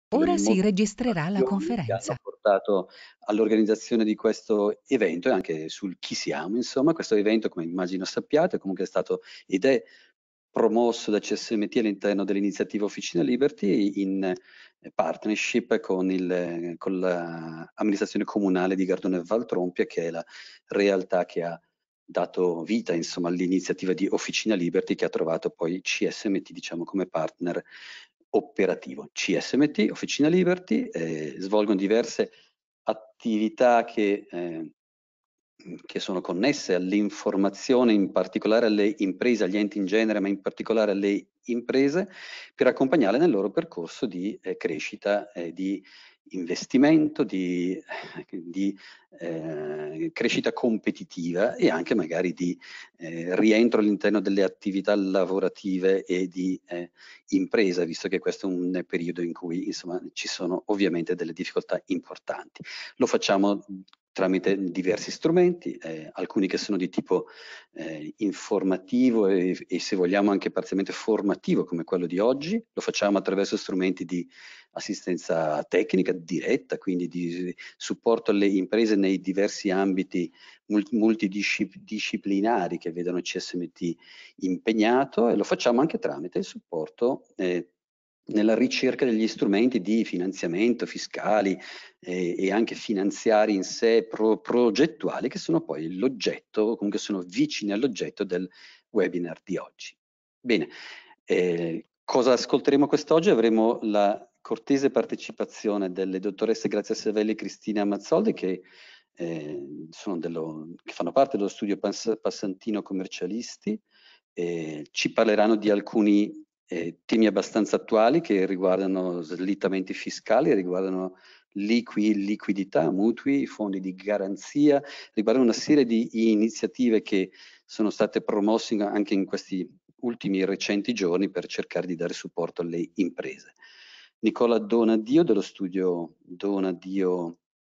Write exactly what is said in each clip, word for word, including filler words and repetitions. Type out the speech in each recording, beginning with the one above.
Ora si molte registrerà la motivazioni che hanno conferenza. portato all'organizzazione di questo evento e anche sul chi siamo. Insomma, questo evento, come immagino sappiate, comunque è stato ed è promosso da C S M T all'interno dell'iniziativa Officina Liberty in partnership con il, con l'amministrazione comunale di Gardone Valtrompia, che è la realtà che ha dato vita, insomma, all'iniziativa di Officina Liberty, che ha trovato poi C S M T, diciamo, come partner operativo. C S M T, Officina Liberty, eh, svolgono diverse attività che, eh, che sono connesse all'informazione, in particolare alle imprese, agli enti in genere, ma in particolare alle imprese, per accompagnarle nel loro percorso di eh, crescita, eh, di investimento, di, di eh, crescita competitiva e anche magari di eh, rientro all'interno delle attività lavorative e di eh, impresa, visto che questo è un periodo in cui insomma ci sono ovviamente delle difficoltà importanti. Lo facciamo tramite diversi strumenti, eh, alcuni che sono di tipo eh, informativo e, e se vogliamo anche parzialmente formativo come quello di oggi, lo facciamo attraverso strumenti di assistenza tecnica diretta, quindi di supporto alle imprese nei diversi ambiti multidisciplinari che vedono C S M T impegnato, e lo facciamo anche tramite il supporto eh, nella ricerca degli strumenti di finanziamento fiscali eh, e anche finanziari in sé, pro, progettuali, che sono poi l'oggetto, comunque sono vicini all'oggetto del webinar di oggi. Bene, eh, cosa ascolteremo quest'oggi? Avremo la cortese partecipazione delle dottoresse Grazia Savelli e Cristina Mazzoldi, che, eh, sono dello, che fanno parte dello studio Pass Passantino Commercialisti. Eh, ci parleranno di alcuni eh, temi abbastanza attuali che riguardano slittamenti fiscali, riguardano liqui, liquidità, mutui, fondi di garanzia, riguardano una serie di iniziative che sono state promosse anche in questi ultimi recenti giorni per cercare di dare supporto alle imprese. Nicola Donadio dello studio Donadio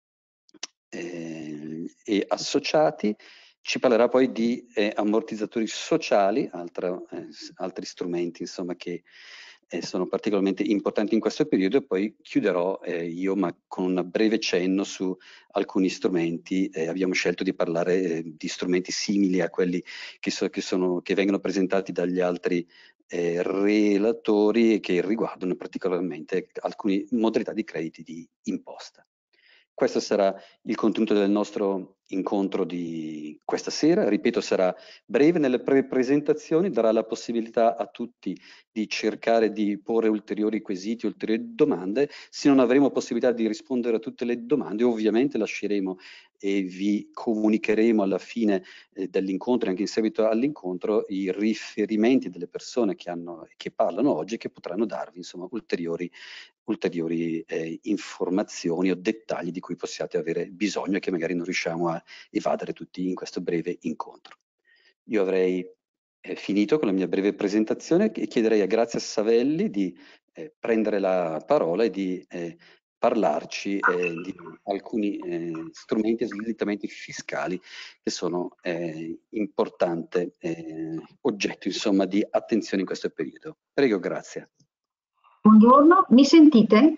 eh, e Associati ci parlerà poi di eh, ammortizzatori sociali, altra, eh, altri strumenti insomma che eh, sono particolarmente importanti in questo periodo, e poi chiuderò eh, io ma con un breve cenno su alcuni strumenti. Eh, abbiamo scelto di parlare eh, di strumenti simili a quelli che, so, che, sono, che vengono presentati dagli altri eh, relatori e che riguardano particolarmente alcune modalità di crediti di imposta. Questo sarà il contenuto del nostro incontro di questa sera. Ripeto, sarà breve nelle pre presentazioni, darà la possibilità a tutti di cercare di porre ulteriori quesiti, ulteriori domande. Se non avremo possibilità di rispondere a tutte le domande, ovviamente lasceremo e vi comunicheremo alla fine eh, dell'incontro e anche in seguito all'incontro i riferimenti delle persone che, hanno, che parlano oggi, che potranno darvi insomma ulteriori ulteriori eh, informazioni o dettagli di cui possiate avere bisogno e che magari non riusciamo a evadere tutti in questo breve incontro. Io avrei eh, finito con la mia breve presentazione e chiederei a Grazia Savelli di eh, prendere la parola e di eh, parlarci eh, di alcuni eh, strumenti e slittamenti fiscali che sono eh, importante eh, oggetto insomma di attenzione in questo periodo. Prego, Grazia. Buongiorno, mi sentite?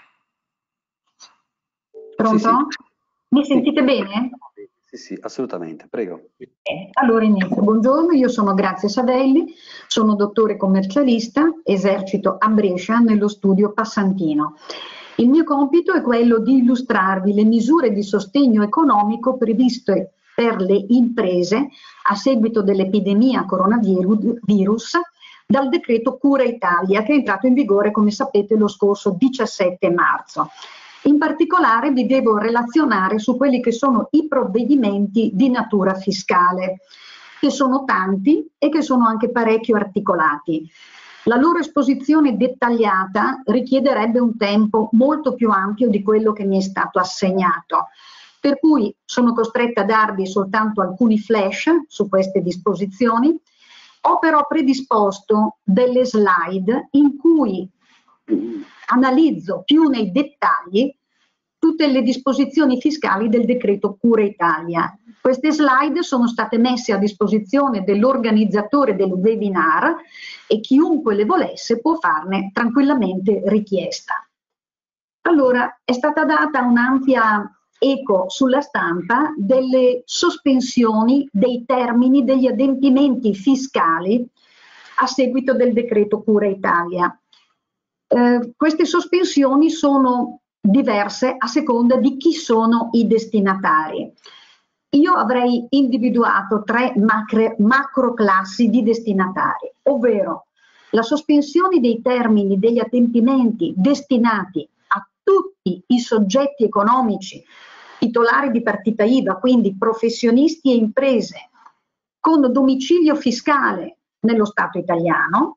Pronto? Sì, sì. Mi sentite sì. bene? Sì, sì, assolutamente, prego. Eh, allora inizio. Buongiorno, io sono Grazia Savelli, sono dottore commercialista, esercito a Brescia nello studio Passantino. Il mio compito è quello di illustrarvi le misure di sostegno economico previste per le imprese a seguito dell'epidemia coronavirus dal decreto Cura Italia, che è entrato in vigore, come sapete, lo scorso diciassette marzo. In particolare vi devo relazionare su quelli che sono i provvedimenti di natura fiscale, che sono tanti e che sono anche parecchio articolati. La loro esposizione dettagliata richiederebbe un tempo molto più ampio di quello che mi è stato assegnato, per cui sono costretta a darvi soltanto alcuni flash su queste disposizioni. Ho però predisposto delle slide in cui analizzo più nei dettagli tutte le disposizioni fiscali del decreto Cura Italia. Queste slide sono state messe a disposizione dell'organizzatore del webinar e chiunque le volesse può farne tranquillamente richiesta. Allora, è stata data un'ampia eco sulla stampa delle sospensioni dei termini degli adempimenti fiscali a seguito del decreto Cura Italia. Eh, queste sospensioni sono diverse a seconda di chi sono i destinatari. Io avrei individuato tre macro, macro classi di destinatari, ovvero la sospensione dei termini degli adempimenti destinati a tutti i soggetti economici titolari di partita I V A, quindi professionisti e imprese con domicilio fiscale nello Stato italiano.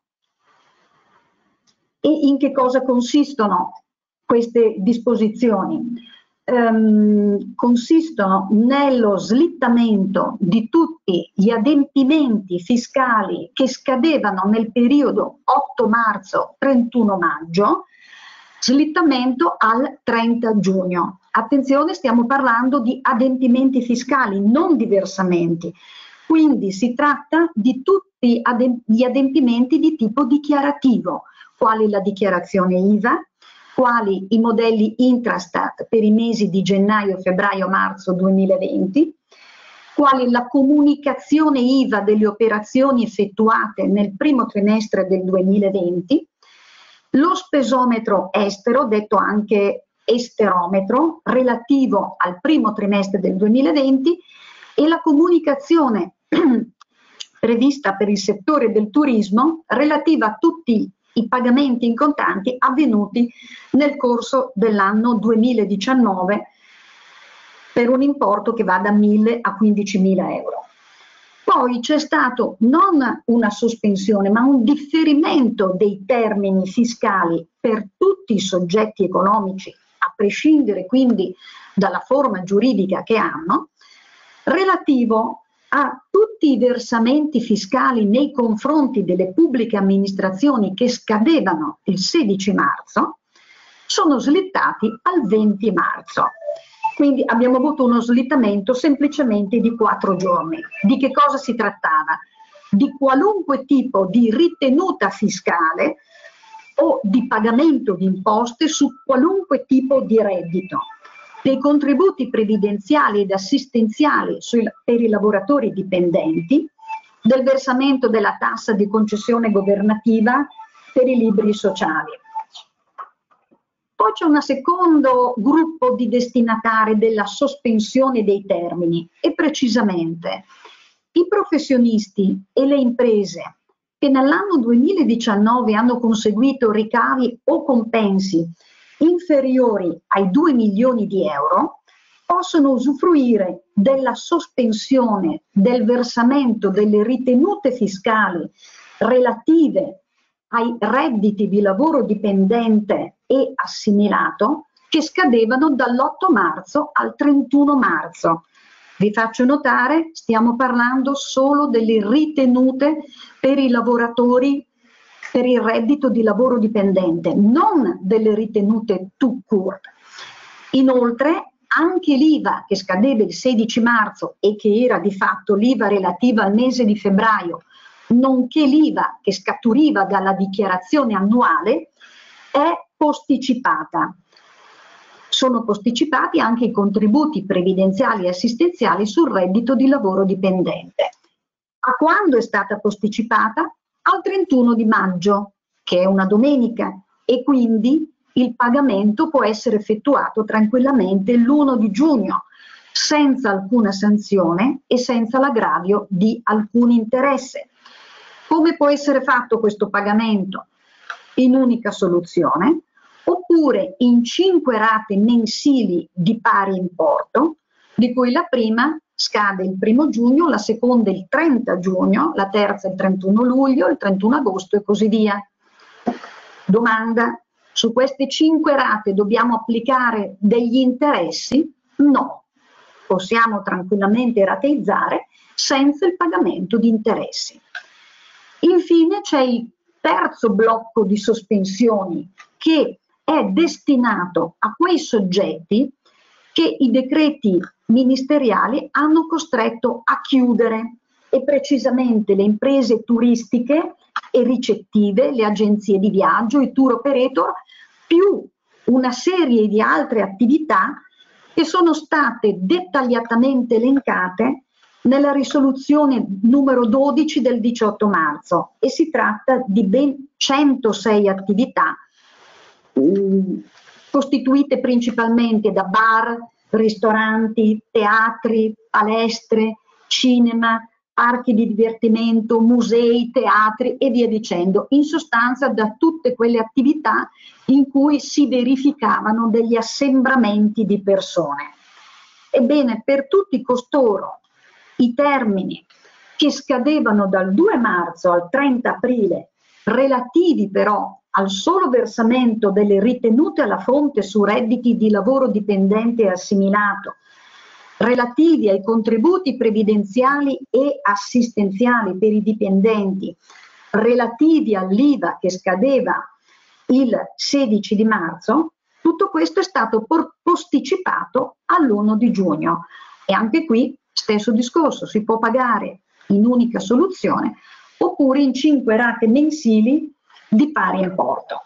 E in che cosa consistono queste disposizioni? Um, consistono nello slittamento di tutti gli adempimenti fiscali che scadevano nel periodo otto marzo trentuno maggio, slittamento al trenta giugno. Attenzione, stiamo parlando di adempimenti fiscali, non di versamenti. Quindi si tratta di tutti gli adempimenti di tipo dichiarativo, quali la dichiarazione I V A, quali i modelli Intrastat per i mesi di gennaio, febbraio, marzo duemilaventi, quali la comunicazione I V A delle operazioni effettuate nel primo trimestre del duemilaventi, lo spesometro estero, detto anche esterometro, relativo al primo trimestre del duemilaventi, e la comunicazione prevista per il settore del turismo relativa a tutti i pagamenti in contanti avvenuti nel corso dell'anno duemiladiciannove per un importo che va da mille a quindicimila euro. Poi c'è stato non una sospensione ma un differimento dei termini fiscali per tutti i soggetti economici, a prescindere quindi dalla forma giuridica che hanno, relativo a tutti i versamenti fiscali nei confronti delle pubbliche amministrazioni che scadevano il sedici marzo, sono slittati al venti marzo. Quindi abbiamo avuto uno slittamento semplicemente di quattro giorni. Di che cosa si trattava? Di qualunque tipo di ritenuta fiscale o di pagamento di imposte su qualunque tipo di reddito, dei contributi previdenziali ed assistenziali sui, per i lavoratori dipendenti, del versamento della tassa di concessione governativa per i libri sociali. Poi c'è un secondo gruppo di destinatari della sospensione dei termini e precisamente i professionisti e le imprese che nell'anno duemiladiciannove hanno conseguito ricavi o compensi inferiori ai due milioni di euro possono usufruire della sospensione del versamento delle ritenute fiscali relative ai redditi di lavoro dipendente e assimilato che scadevano dall'otto marzo al trentuno marzo. Vi faccio notare, stiamo parlando solo delle ritenute per i lavoratori per il reddito di lavoro dipendente, non delle ritenute tout court. Inoltre, anche l'I V A che scadeva il sedici marzo e che era di fatto l'I V A relativa al mese di febbraio, nonché l'I V A che scaturiva dalla dichiarazione annuale, è posticipata. Sono posticipati anche i contributi previdenziali e assistenziali sul reddito di lavoro dipendente. A quando è stata posticipata? Al trentuno di maggio, che è una domenica, e quindi il pagamento può essere effettuato tranquillamente l'primo di giugno, senza alcuna sanzione e senza l'aggravio di alcun interesse. Come può essere fatto questo pagamento? In unica soluzione, oppure in cinque rate mensili di pari importo, di cui la prima scade il primo giugno, la seconda il trenta giugno, la terza il trentuno luglio, il trentuno agosto e così via. Domanda: su queste cinque rate dobbiamo applicare degli interessi? No, possiamo tranquillamente rateizzare senza il pagamento di interessi. Infine c'è il terzo blocco di sospensioni che è destinato a quei soggetti che i decreti ministeriali hanno costretto a chiudere, e precisamente le imprese turistiche e ricettive, le agenzie di viaggio, i tour operator, più una serie di altre attività che sono state dettagliatamente elencate nella risoluzione numero dodici del diciotto marzo, e si tratta di ben centosei attività mh, costituite principalmente da bar, ristoranti, teatri, palestre, cinema, parchi di divertimento, musei, teatri e via dicendo. In sostanza, da tutte quelle attività in cui si verificavano degli assembramenti di persone. Ebbene, per tutti costoro i termini che scadevano dal due marzo al trenta aprile, relativi però al solo versamento delle ritenute alla fonte su redditi di lavoro dipendente e assimilato, relativi ai contributi previdenziali e assistenziali per i dipendenti, relativi all'I V A che scadeva il sedici di marzo, tutto questo è stato posticipato all'primo di giugno. E anche qui stesso discorso, si può pagare in unica soluzione oppure in cinque rate mensili di pari importo.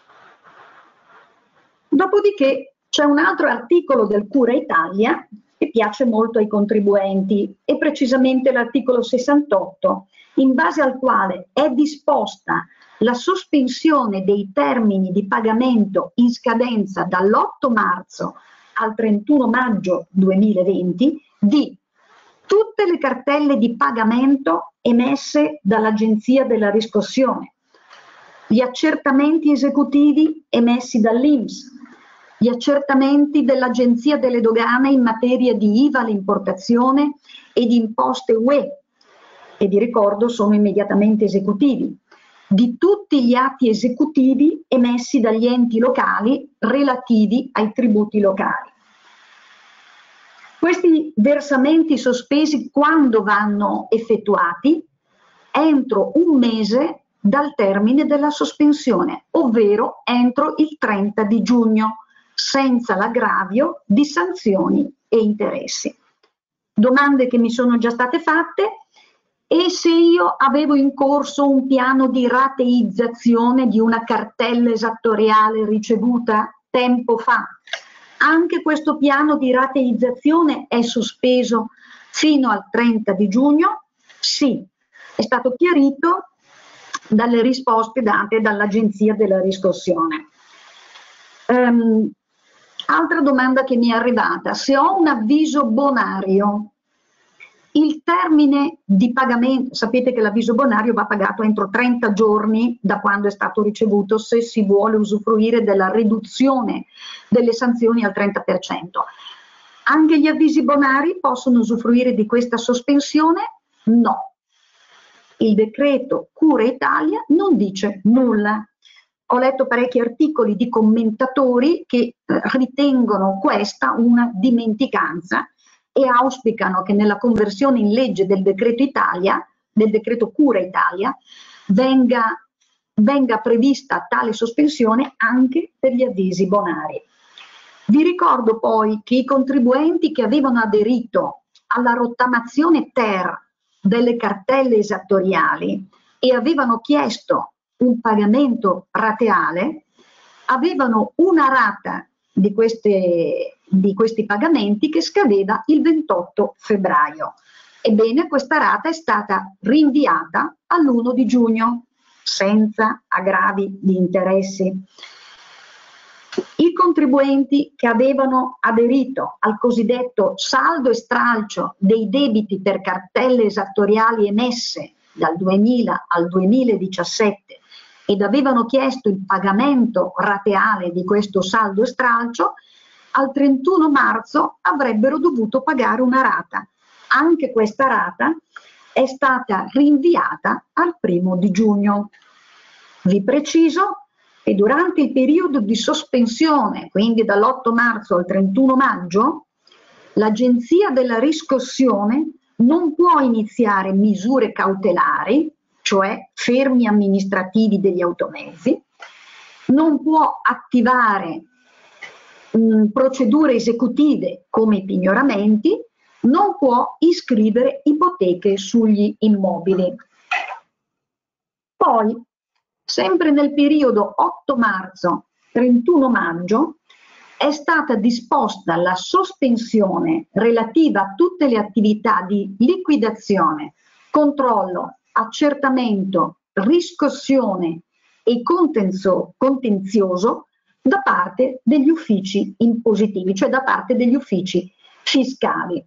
Dopodiché c'è un altro articolo del Cura Italia che piace molto ai contribuenti, e precisamente l'articolo sessantotto, in base al quale è disposta la sospensione dei termini di pagamento in scadenza dall'otto marzo al trentuno maggio duemilaventi di tutte le cartelle di pagamento emesse dall'Agenzia della Riscossione, gli accertamenti esecutivi emessi dall'I N P S, gli accertamenti dell'Agenzia delle Dogane in materia di I V A all'importazione e di imposte U E, che vi ricordo sono immediatamente esecutivi, di tutti gli atti esecutivi emessi dagli enti locali relativi ai tributi locali. Questi versamenti sospesi quando vanno effettuati? Entro un mese dal termine della sospensione, ovvero entro il trenta di giugno, senza l'aggravio di sanzioni e interessi. Domande che mi sono già state fatte: e se io avevo in corso un piano di rateizzazione di una cartella esattoriale ricevuta tempo fa? Anche questo piano di rateizzazione è sospeso fino al trenta di giugno? Sì, è stato chiarito dalle risposte date dall'Agenzia della Riscossione. Um, altra domanda che mi è arrivata: se ho un avviso bonario, il termine di pagamento, sapete che l'avviso bonario va pagato entro trenta giorni da quando è stato ricevuto, se si vuole usufruire della riduzione delle sanzioni al trenta per cento. Anche gli avvisi bonari possono usufruire di questa sospensione? No. Il decreto Cura Italia non dice nulla. Ho letto parecchi articoli di commentatori che eh, ritengono questa una dimenticanza e auspicano che nella conversione in legge del decreto Italia, del decreto Cura Italia, venga, venga prevista tale sospensione anche per gli avvisi bonari. Vi ricordo poi che i contribuenti che avevano aderito alla rottamazione ter delle cartelle esattoriali e avevano chiesto un pagamento rateale, avevano una rata di queste di questi pagamenti che scadeva il ventotto febbraio. Ebbene, questa rata è stata rinviata all'primo di giugno senza aggravi di interessi. I contribuenti che avevano aderito al cosiddetto saldo e stralcio dei debiti per cartelle esattoriali emesse dal duemila al duemiladiciassette ed avevano chiesto il pagamento rateale di questo saldo e stralcio, al trentuno marzo avrebbero dovuto pagare una rata. Anche questa rata è stata rinviata al primo di giugno. Vi preciso che durante il periodo di sospensione, quindi dall'otto marzo al trentuno maggio, l'Agenzia della Riscossione non può iniziare misure cautelari, cioè fermi amministrativi degli automezzi, non può attivare mh, procedure esecutive come i pignoramenti, non può iscrivere ipoteche sugli immobili. Poi, sempre nel periodo otto marzo trentuno maggio è stata disposta la sospensione relativa a tutte le attività di liquidazione, controllo, accertamento, riscossione e contenzio, contenzioso da parte degli uffici impositivi, cioè da parte degli uffici fiscali.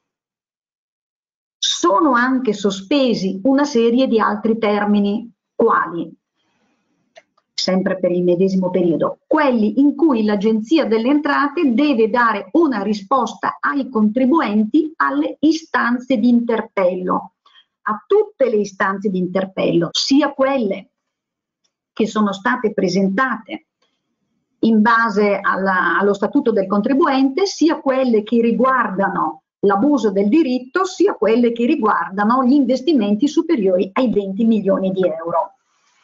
Sono anche sospesi una serie di altri termini, quali, sempre per il medesimo periodo, quelli in cui l'Agenzia delle Entrate deve dare una risposta ai contribuenti alle istanze di interpello, a tutte le istanze di interpello, sia quelle che sono state presentate in base alla, allo Statuto del contribuente, sia quelle che riguardano l'abuso del diritto, sia quelle che riguardano gli investimenti superiori ai venti milioni di euro.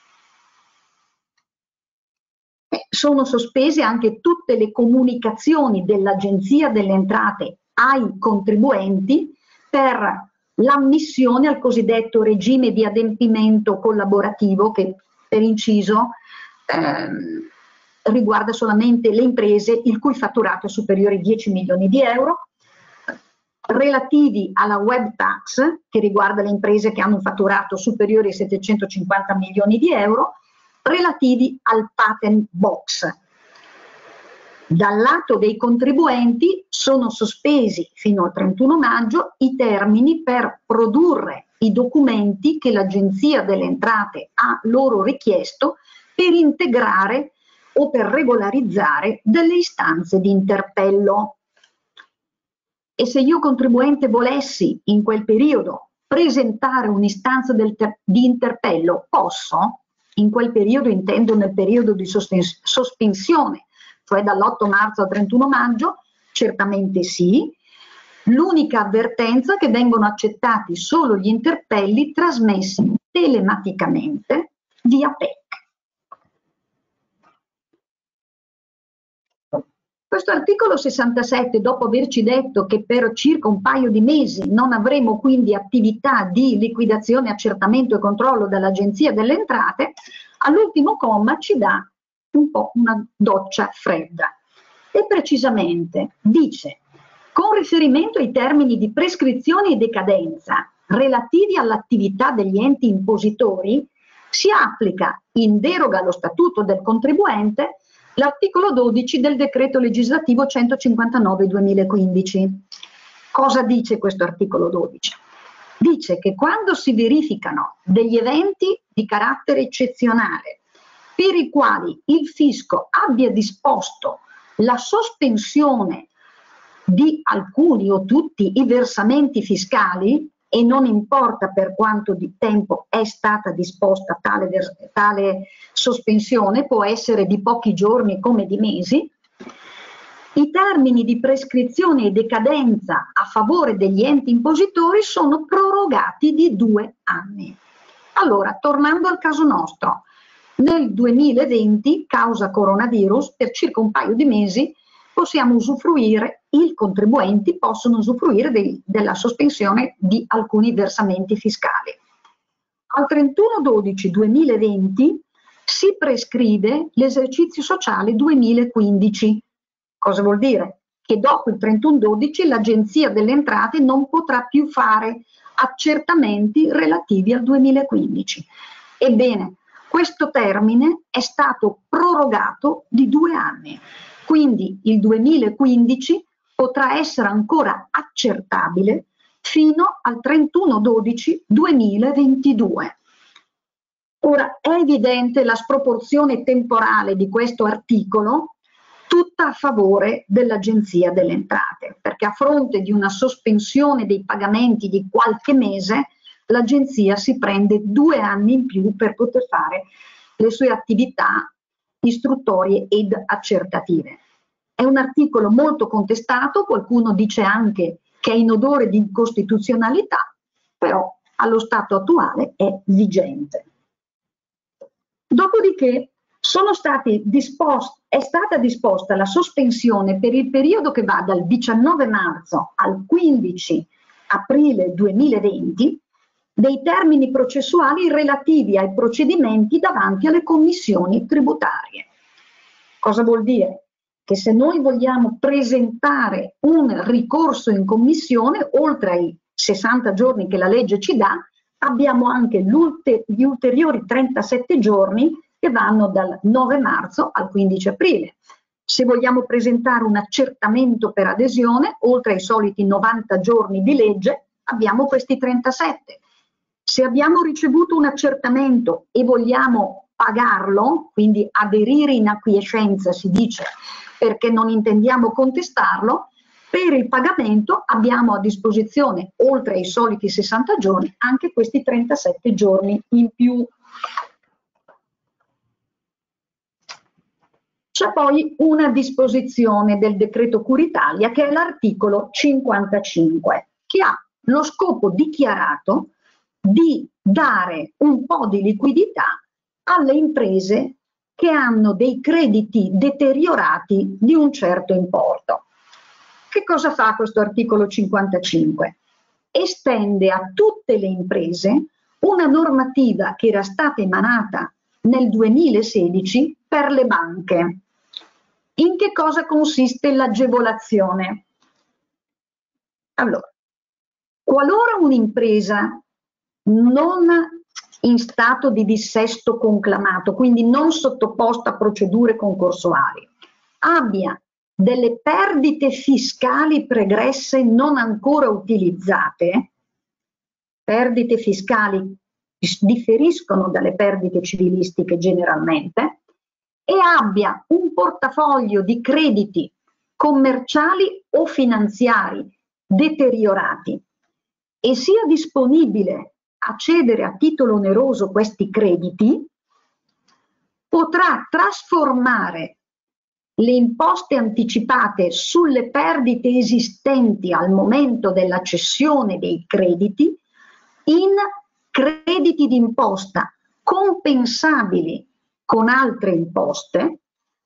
Sono sospese anche tutte le comunicazioni dell'Agenzia delle Entrate ai contribuenti per l'ammissione al cosiddetto regime di adempimento collaborativo, che per inciso ehm, riguarda solamente le imprese il cui fatturato è superiore ai dieci milioni di euro, relativi alla web tax, che riguarda le imprese che hanno un fatturato superiore ai settecentocinquanta milioni di euro, relativi al patent box. Dal lato dei contribuenti sono sospesi fino al trentuno maggio i termini per produrre i documenti che l'Agenzia delle Entrate ha loro richiesto per integrare o per regolarizzare delle istanze di interpello. E se io contribuente volessi in quel periodo presentare un'istanza di interpello, posso? In quel periodo intendo nel periodo di sospensione, cioè dall'otto marzo al trentuno maggio, certamente sì. L'unica avvertenza è che vengono accettati solo gli interpelli trasmessi telematicamente via P E C. Questo articolo sessantasette, dopo averci detto che per circa un paio di mesi non avremo quindi attività di liquidazione, accertamento e controllo dall'Agenzia delle Entrate, all'ultimo comma ci dà un po' una doccia fredda. E precisamente dice: con riferimento ai termini di prescrizione e decadenza relativi all'attività degli enti impositori, si applica, in deroga allo Statuto del contribuente, l'articolo dodici del decreto legislativo centocinquantanove duemilaquindici. Cosa dice questo articolo dodici? Dice che quando si verificano degli eventi di carattere eccezionale per i quali il fisco abbia disposto la sospensione di alcuni o tutti i versamenti fiscali, e non importa per quanto di tempo è stata disposta tale, tale sospensione, può essere di pochi giorni come di mesi, i termini di prescrizione e decadenza a favore degli enti impositori sono prorogati di due anni. Allora, tornando al caso nostro, nel duemilaventi, causa coronavirus, per circa un paio di mesi possiamo usufruire, i contribuenti possono usufruire dei, della sospensione di alcuni versamenti fiscali. Al trentuno dodici duemilaventi si prescrive l'esercizio sociale duemilaquindici. Cosa vuol dire? Che dopo il trentuno dodici l'Agenzia delle Entrate non potrà più fare accertamenti relativi al duemilaquindici. Ebbene, questo termine è stato prorogato di due anni. Quindi il duemilaquindici potrà essere ancora accertabile fino al trentuno dodici duemilaventidue. Ora, è evidente la sproporzione temporale di questo articolo, tutta a favore dell'Agenzia delle Entrate, perché a fronte di una sospensione dei pagamenti di qualche mese, l'Agenzia si prende due anni in più per poter fare le sue attività istruttorie ed accertative. È un articolo molto contestato, qualcuno dice anche che è in odore di incostituzionalità, però allo stato attuale è vigente. Dopodiché sono stati disposti, è stata disposta la sospensione per il periodo che va dal diciannove marzo al quindici aprile duemilaventi dei termini processuali relativi ai procedimenti davanti alle commissioni tributarie. Cosa vuol dire? Che se noi vogliamo presentare un ricorso in commissione, oltre ai sessanta giorni che la legge ci dà, abbiamo anche gli ulteriori trentasette giorni che vanno dal nove marzo al quindici aprile. Se vogliamo presentare un accertamento per adesione, oltre ai soliti novanta giorni di legge, abbiamo questi trentasette. Se abbiamo ricevuto un accertamento e vogliamo pagarlo, quindi aderire in acquiescenza si dice, perché non intendiamo contestarlo, per il pagamento abbiamo a disposizione, oltre ai soliti sessanta giorni, anche questi trentasette giorni in più. C'è poi una disposizione del decreto Cura Italia, che è l'articolo cinquantacinque, che ha lo scopo dichiarato di dare un po' di liquidità alle imprese che hanno dei crediti deteriorati di un certo importo. Che cosa fa questo articolo cinquantacinque? Estende a tutte le imprese una normativa che era stata emanata nel duemilasedici per le banche. In che cosa consiste l'agevolazione? Allora, qualora un'impresa non in stato di dissesto conclamato, quindi non sottoposta a procedure concorsuali, abbia delle perdite fiscali pregresse non ancora utilizzate, perdite fiscali differiscono dalle perdite civilistiche generalmente, e abbia un portafoglio di crediti commerciali o finanziari deteriorati e sia disponibile a cedere a titolo oneroso questi crediti, potrà trasformare le imposte anticipate sulle perdite esistenti al momento della cessione dei crediti in crediti d'imposta compensabili con altre imposte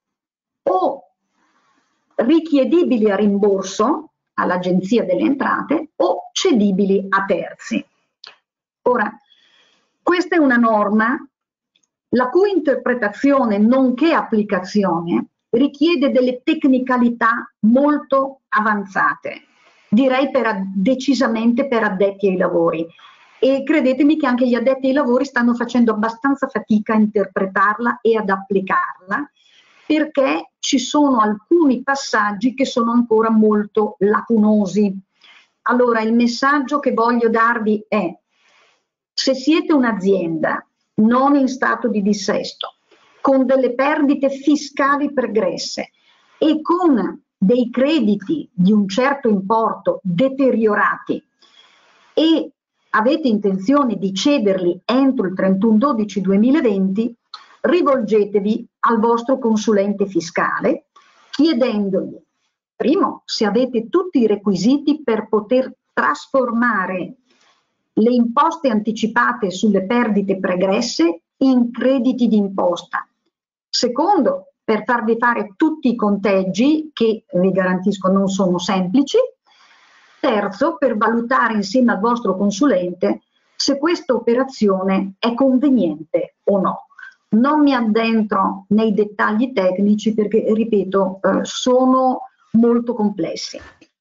o richiedibili a rimborso all'Agenzia delle Entrate o cedibili a terzi. Ora, questa è una norma la cui interpretazione nonché applicazione richiede delle tecnicalità molto avanzate, direi per, decisamente per addetti ai lavori. E credetemi che anche gli addetti ai lavori stanno facendo abbastanza fatica a interpretarla e ad applicarla, perché ci sono alcuni passaggi che sono ancora molto lacunosi. Allora, il messaggio che voglio darvi è: se siete un'azienda non in stato di dissesto, con delle perdite fiscali pregresse e con dei crediti di un certo importo deteriorati e avete intenzione di cederli entro il trentuno dodici duemilaventi, rivolgetevi al vostro consulente fiscale chiedendogli, primo, se avete tutti i requisiti per poter trasformare le imposte anticipate sulle perdite pregresse in crediti d'imposta. Secondo, per farvi fare tutti i conteggi, che vi garantisco non sono semplici. Terzo, per valutare insieme al vostro consulente se questa operazione è conveniente o no. Non mi addentro nei dettagli tecnici perché, ripeto, eh, sono molto complessi.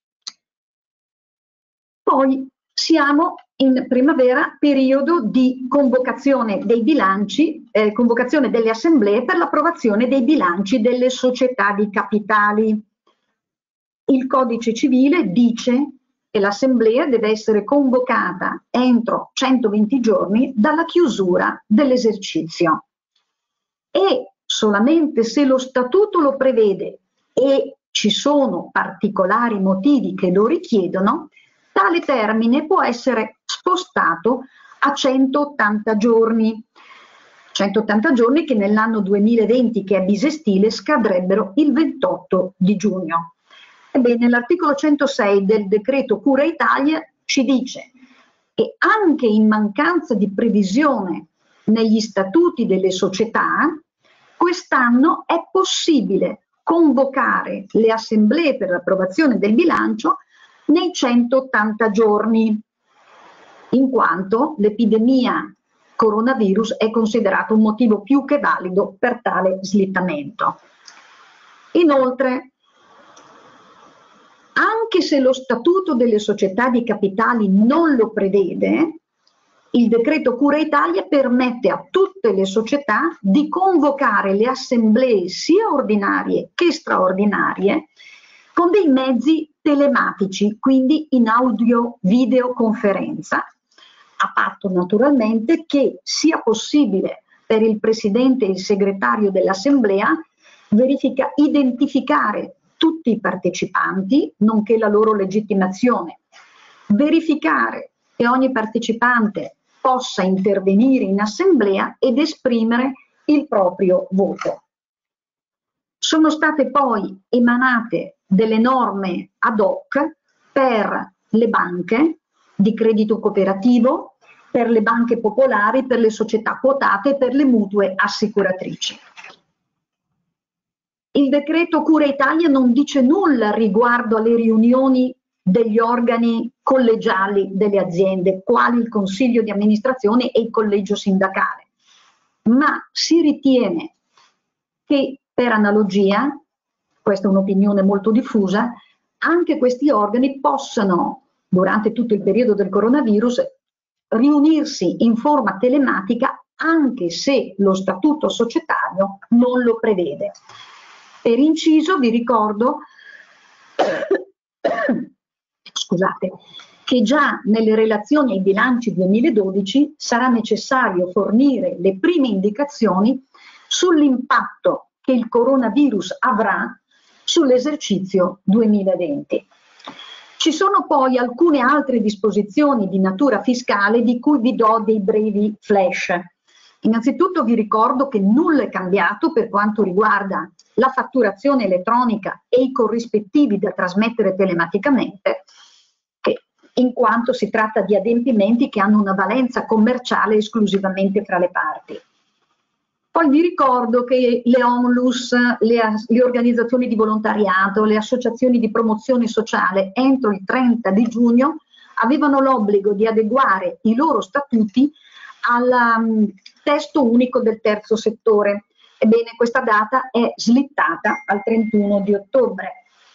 Poi siamo in primavera, periodo di convocazione dei bilanci, eh, convocazione delle assemblee per l'approvazione dei bilanci delle società di capitali. Il codice civile dice che l'assemblea deve essere convocata entro centoventi giorni dalla chiusura dell'esercizio e solamente se lo statuto lo prevede e ci sono particolari motivi che lo richiedono, tale termine può essere spostato a centottanta giorni. centottanta giorni che nell'anno duemilaventi, che è bisestile, scadrebbero il ventotto di giugno. Ebbene, l'articolo centosei del decreto Cura Italia ci dice che anche in mancanza di previsione negli statuti delle società, quest'anno è possibile convocare le assemblee per l'approvazione del bilancio nei centottanta giorni, in quanto l'epidemia coronavirus è considerato un motivo più che valido per tale slittamento. Inoltre, anche se lo statuto delle società di capitali non lo prevede, il decreto Cura Italia permette a tutte le società di convocare le assemblee sia ordinarie che straordinarie con dei mezzi telematici, quindi in audio-videoconferenza, a patto naturalmente che sia possibile per il Presidente e il Segretario dell'Assemblea verifica, identificare tutti i partecipanti, nonché la loro legittimazione, verificare che ogni partecipante possa intervenire in assemblea ed esprimere il proprio voto. Sono state poi emanate delle norme ad hoc per le banche di credito cooperativo, per le banche popolari, per le società quotate e per le mutue assicuratrici. Il decreto Cura Italia non dice nulla riguardo alle riunioni degli organi collegiali delle aziende, quali il consiglio di amministrazione e il collegio sindacale, ma si ritiene che per analogia, questa è un'opinione molto diffusa, anche questi organi possano, durante tutto il periodo del coronavirus, riunirsi in forma telematica anche se lo statuto societario non lo prevede. Per inciso vi ricordo scusate, che già nelle relazioni ai bilanci duemiladodici sarà necessario fornire le prime indicazioni sull'impatto che il coronavirus avrà sull'esercizio duemilaventi. Ci sono poi alcune altre disposizioni di natura fiscale di cui vi do dei brevi flash. Innanzitutto vi ricordo che nulla è cambiato per quanto riguarda la fatturazione elettronica e i corrispettivi da trasmettere telematicamente, che, in quanto si tratta di adempimenti che hanno una valenza commerciale esclusivamente fra le parti. Poi vi ricordo che le ONLUS, le, le organizzazioni di volontariato, le associazioni di promozione sociale entro il trenta di giugno avevano l'obbligo di adeguare i loro statuti al um, testo unico del terzo settore. Ebbene, questa data è slittata al trentuno di ottobre.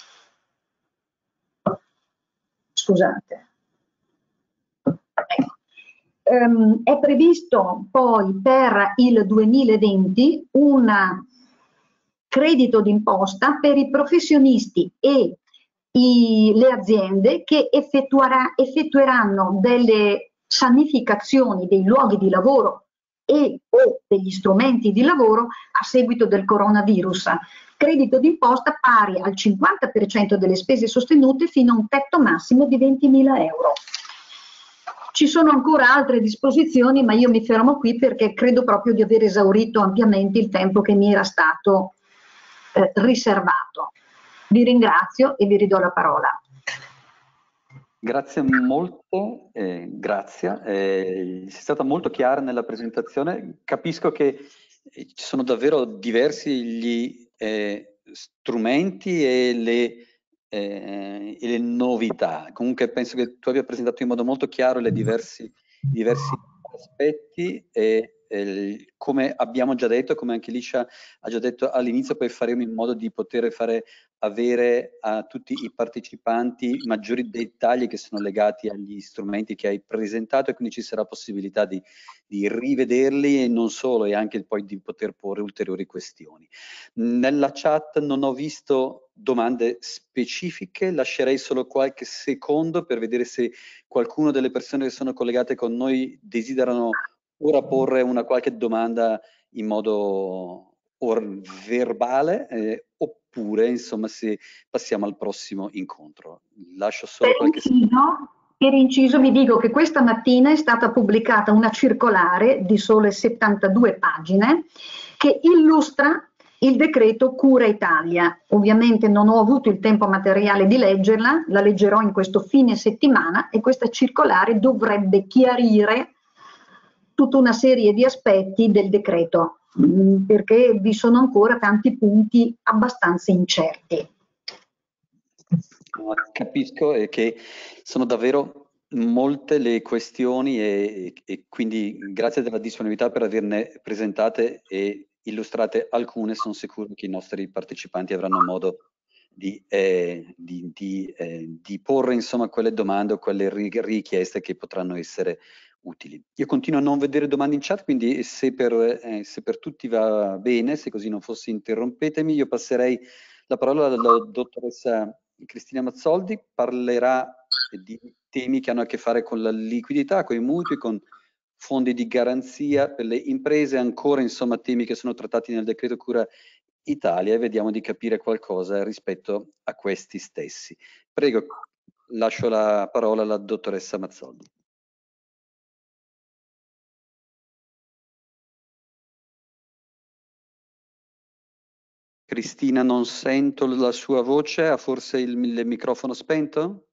Scusate. Ecco. Um, è previsto poi per il duemilaventi un credito d'imposta per i professionisti e i, le aziende che effettuerà, effettueranno delle sanificazioni dei luoghi di lavoro e o degli strumenti di lavoro a seguito del coronavirus. Credito d'imposta pari al cinquanta per cento delle spese sostenute fino a un tetto massimo di ventimila euro. Ci sono ancora altre disposizioni, ma io mi fermo qui perché credo proprio di aver esaurito ampiamente il tempo che mi era stato eh, riservato. Vi ringrazio e vi ridò la parola. Grazie molto, eh, grazie. Eh, sei stata molto chiara nella presentazione. Capisco che ci sono davvero diversi gli eh, strumenti e le, eh, e le novità. Comunque penso che tu abbia presentato in modo molto chiaro le diversi, diversi aspetti e eh, come abbiamo già detto, come anche Liscia ha già detto all'inizio, poi faremo in modo di poter fare avere a tutti i partecipanti maggiori dettagli che sono legati agli strumenti che hai presentato, e quindi ci sarà possibilità di, di rivederli e non solo, e anche poi di poter porre ulteriori questioni. Nella chat non ho visto domande specifiche, lascerei solo qualche secondo per vedere se qualcuno delle persone che sono collegate con noi desiderano ora porre una qualche domanda in modo or verbale eh, oppure insomma se passiamo al prossimo incontro. Lascio solo per qualche inciso, per inciso vi dico che questa mattina è stata pubblicata una circolare di sole settantadue pagine che illustra il decreto Cura Italia. Ovviamente non ho avuto il tempo materiale di leggerla, la leggerò in questo fine settimana, e questa circolare dovrebbe chiarire tutta una serie di aspetti del decreto, perché vi sono ancora tanti punti abbastanza incerti. Capisco eh, che sono davvero molte le questioni e, e quindi grazie della disponibilità per averne presentate e illustrate alcune, sono sicuro che i nostri partecipanti avranno modo di, eh, di, di, eh, di porre insomma quelle domande o quelle richieste che potranno essere utili. Io continuo a non vedere domande in chat, quindi se per, eh, se per tutti va bene, se così non fosse, interrompetemi. Io passerei la parola alla dottoressa Cristina Mazzoldi, parlerà di temi che hanno a che fare con la liquidità, con i mutui, con fondi di garanzia per le imprese, ancora insomma temi che sono trattati nel decreto Cura Italia, e vediamo di capire qualcosa rispetto a questi stessi. Prego, lascio la parola alla dottoressa Mazzoldi. Cristina, non sento la sua voce, ha forse il, il microfono spento?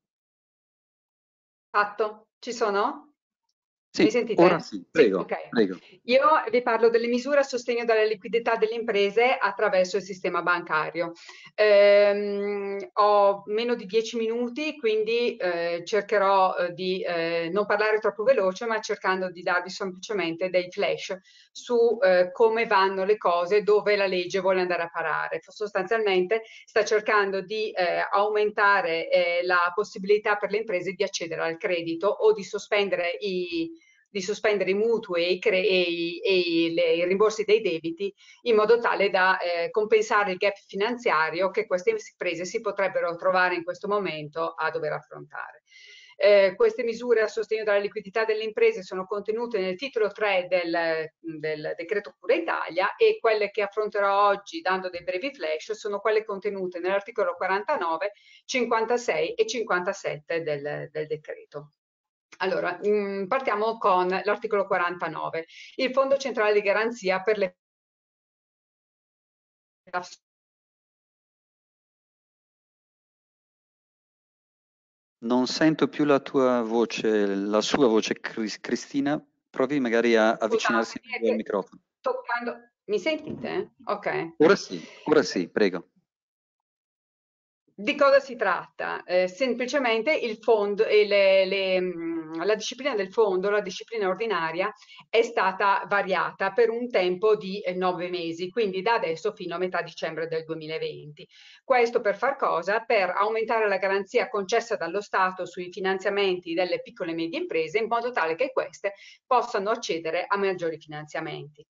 Fatto, ci sono? Sì, Mi sentite? ora sì, prego, Sì, ok. prego. Io vi parlo delle misure a sostegno della liquidità delle imprese attraverso il sistema bancario. Ehm, ho meno di dieci minuti, quindi eh, cercherò eh, di eh, non parlare troppo veloce, ma cercando di darvi semplicemente dei flash su eh, come vanno le cose, dove la legge vuole andare a parare. Sostanzialmente sta cercando di eh, aumentare eh, la possibilità per le imprese di accedere al credito o di sospendere i di sospendere i mutui e, i, e, i, e i, le, i rimborsi dei debiti in modo tale da eh, compensare il gap finanziario che queste imprese si potrebbero trovare in questo momento a dover affrontare. Eh, queste misure a sostegno della liquidità delle imprese sono contenute nel titolo tre del, del decreto Cura Italia, e quelle che affronterò oggi dando dei brevi flash sono quelle contenute nell'articolo quarantanove, cinquantasei e cinquantasette del, del decreto. Allora, mh, partiamo con l'articolo quarantanove, il Fondo Centrale di Garanzia per le... Non sento più la tua voce, la sua voce, Cristina. Provi magari a avvicinarsi Scusate, al microfono. Toccando... Mi sentite? Ok. Ora sì, ora sì, prego. Di cosa si tratta? Eh, semplicemente il fondo e le, le, la disciplina del fondo, la disciplina ordinaria, è stata variata per un tempo di eh, nove mesi, quindi da adesso fino a metà dicembre del duemilaventi. Questo per far cosa? Per aumentare la garanzia concessa dallo Stato sui finanziamenti delle piccole e medie imprese, in modo tale che queste possano accedere a maggiori finanziamenti.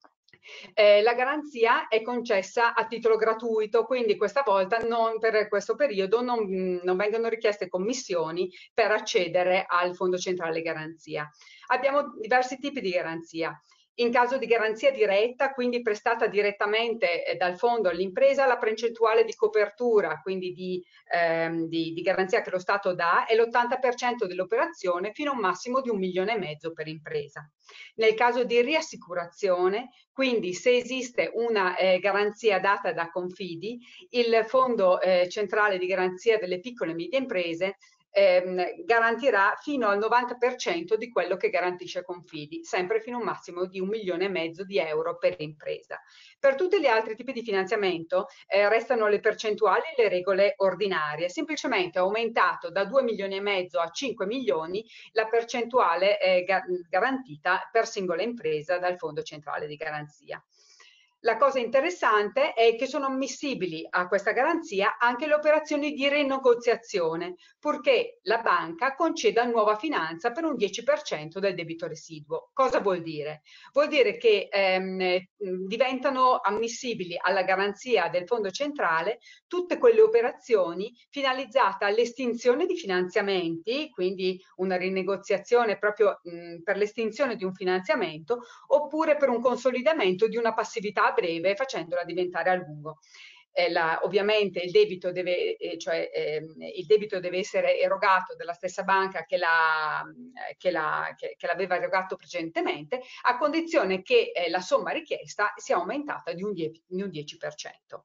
Eh, la garanzia è concessa a titolo gratuito, quindi questa volta non, per questo periodo non, non vengono richieste commissioni per accedere al Fondo Centrale Garanzia. Abbiamo diversi tipi di garanzia. In caso di garanzia diretta, quindi prestata direttamente eh, dal fondo all'impresa, la percentuale di copertura, quindi di, ehm, di, di garanzia che lo Stato dà, è l'ottanta per cento dell'operazione fino a un massimo di un milione e mezzo per impresa. Nel caso di riassicurazione, quindi se esiste una eh, garanzia data da Confidi, il Fondo eh, Centrale di Garanzia delle Piccole e Medie Imprese ehm, garantirà fino al novanta per cento di quello che garantisce Confidi, sempre fino a un massimo di un milione e mezzo di euro per impresa. Per tutti gli altri tipi di finanziamento eh, restano le percentuali e le regole ordinarie, semplicemente aumentato da due milioni e mezzo a cinque milioni la percentuale eh, ga garantita per singola impresa dal Fondo Centrale di Garanzia. La cosa interessante è che sono ammissibili a questa garanzia anche le operazioni di rinegoziazione, purché la banca conceda nuova finanza per un dieci per cento del debito residuo. Cosa vuol dire? Vuol dire che ehm, diventano ammissibili alla garanzia del Fondo Centrale tutte quelle operazioni finalizzate all'estinzione di finanziamenti, quindi una rinegoziazione proprio mh, per l'estinzione di un finanziamento, oppure per un consolidamento di una passività breve facendola diventare a lungo. Eh, la, ovviamente il debito, deve, eh, cioè, eh, il debito deve essere erogato dalla stessa banca che, la, che, la, che, che l'aveva erogato precedentemente, a condizione che eh, la somma richiesta sia aumentata di un dieci per cento.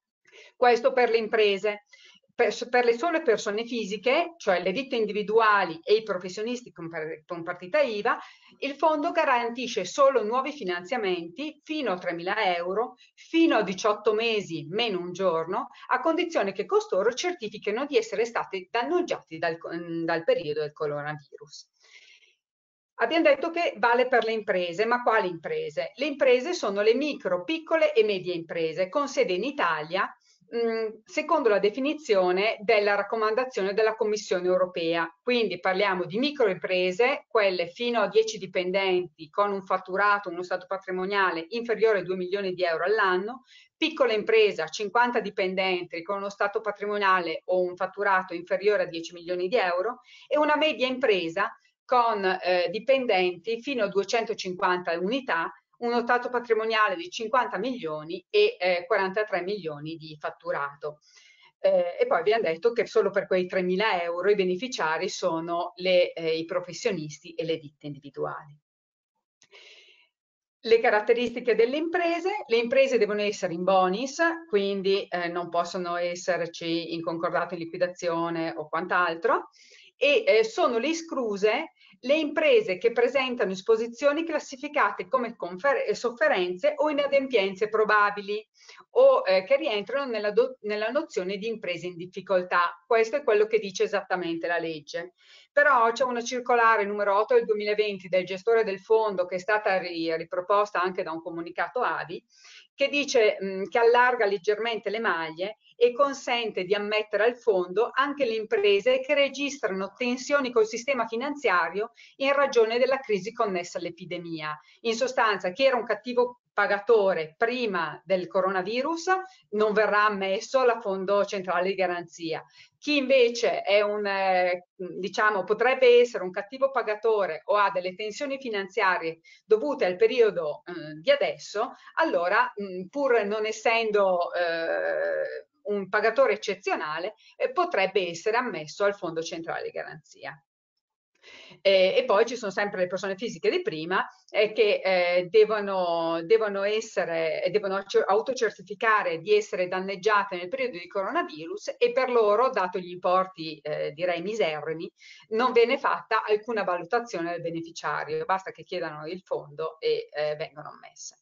Questo per le imprese. Per, per le sole persone fisiche, cioè le ditte individuali e i professionisti con, con partita I V A, il fondo garantisce solo nuovi finanziamenti fino a tremila euro, fino a diciotto mesi meno un giorno, a condizione che costoro certifichino di essere stati danneggiati dal, dal periodo del coronavirus. Abbiamo detto che vale per le imprese, ma quali imprese? Le imprese sono le micro, piccole e medie imprese con sede in Italia, mh, secondo la definizione della raccomandazione della Commissione europea. Quindi parliamo di microimprese, quelle fino a dieci dipendenti con un fatturato, uno stato patrimoniale inferiore a due milioni di euro all'anno, piccola impresa, cinquanta dipendenti con uno stato patrimoniale o un fatturato inferiore a dieci milioni di euro, e una media impresa con eh, dipendenti fino a duecentocinquanta unità, uno stato patrimoniale di cinquanta milioni e eh, quarantatré milioni di fatturato. Eh, e poi abbiamo detto che solo per quei tremila euro i beneficiari sono le, eh, i professionisti e le ditte individuali. Le caratteristiche delle imprese: le imprese devono essere in bonis, quindi eh, non possono esserci in concordato in liquidazione o quant'altro, e eh, sono le escluse le imprese che presentano esposizioni classificate come sofferenze o inadempienze probabili o eh, che rientrano nella, nella nozione di imprese in difficoltà. Questo è quello che dice esattamente la legge. Però c'è una circolare numero otto del duemilaventi del gestore del fondo, che è stata riproposta anche da un comunicato A V I, che dice mh, che allarga leggermente le maglie e consente di ammettere al fondo anche le imprese che registrano tensioni col sistema finanziario in ragione della crisi connessa all'epidemia. In sostanza, chi era un cattivo pagatore prima del coronavirus non verrà ammesso al Fondo Centrale di Garanzia. Chi invece è un, eh, diciamo, potrebbe essere un cattivo pagatore o ha delle tensioni finanziarie dovute al periodo eh, di adesso, allora mh, pur non essendo eh, un pagatore eccezionale, eh, potrebbe essere ammesso al Fondo Centrale di Garanzia. Eh, e poi ci sono sempre le persone fisiche di prima eh, che eh, devono, devono, essere, devono autocertificare di essere danneggiate nel periodo di coronavirus, e per loro, dato gli importi eh, direi miserrimi, non viene fatta alcuna valutazione del beneficiario, basta che chiedano il fondo e eh, vengono ammesse.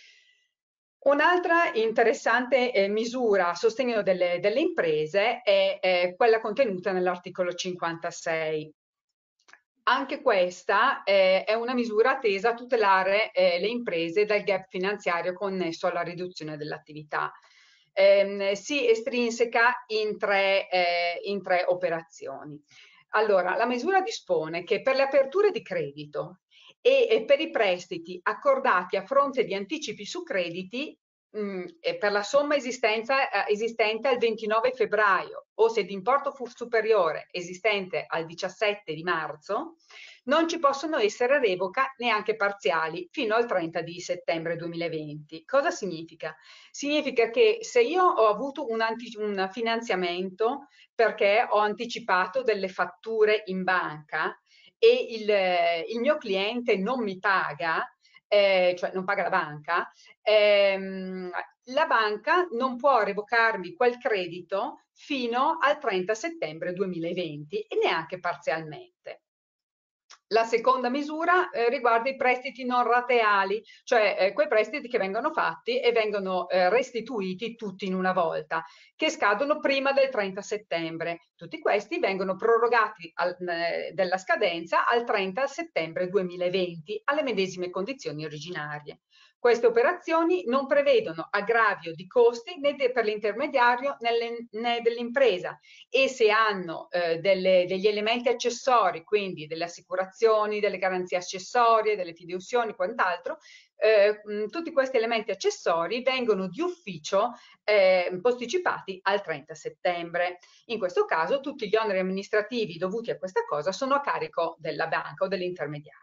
Un'altra interessante eh, misura a sostegno delle, delle imprese è eh, quella contenuta nell'articolo cinquantasei. Anche questa eh, è una misura tesa a tutelare eh, le imprese dal gap finanziario connesso alla riduzione dell'attività. Eh, si estrinseca in tre, eh, in tre operazioni. Allora, la misura dispone che per le aperture di credito e, e per i prestiti accordati a fronte di anticipi su crediti mh, per la somma eh, esistente al ventinove febbraio o se d'importo fu superiore esistente al diciassette di marzo, non ci possono essere revoca neanche parziali fino al trenta di settembre duemilaventi. Cosa significa? Significa che se io ho avuto un, un finanziamento perché ho anticipato delle fatture in banca e il, il mio cliente non mi paga, eh, cioè non paga la banca, ehm, la banca non può revocarmi quel credito fino al trenta settembre duemilaventi e neanche parzialmente. La seconda misura eh, riguarda i prestiti non rateali, cioè eh, quei prestiti che vengono fatti e vengono eh, restituiti tutti in una volta, che scadono prima del trenta settembre. Tutti questi vengono prorogati al, eh, della scadenza al trenta settembre duemilaventi alle medesime condizioni originarie. Queste operazioni non prevedono aggravio di costi né per l'intermediario né dell'impresa, e se hanno eh, delle, degli elementi accessori, quindi delle assicurazioni, delle garanzie accessorie, delle fideiussioni, quant'altro, eh, tutti questi elementi accessori vengono di ufficio eh, posticipati al trenta settembre. In questo caso tutti gli oneri amministrativi dovuti a questa cosa sono a carico della banca o dell'intermediario.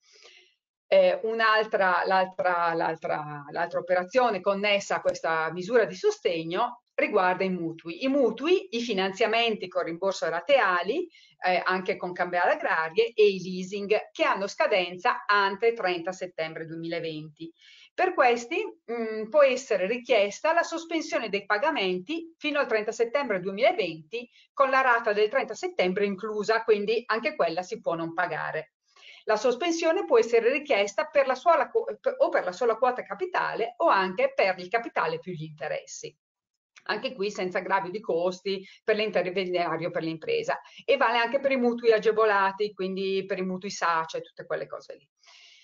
Eh, un'altra, l'altra, l'altra, l'altra operazione connessa a questa misura di sostegno riguarda i mutui. I mutui, i finanziamenti con rimborso rateali, eh, anche con cambiali agrarie, e i leasing che hanno scadenza ante trenta settembre duemilaventi. Per questi mh, può essere richiesta la sospensione dei pagamenti fino al trenta settembre duemilaventi con la rata del trenta settembre inclusa, quindi anche quella si può non pagare. La sospensione può essere richiesta per la sola, o per la sola quota capitale o anche per il capitale più gli interessi. Anche qui senza aggravio di costi per l'intermediario, per l'impresa. E vale anche per i mutui agevolati, quindi per i mutui S A C E, tutte quelle cose lì.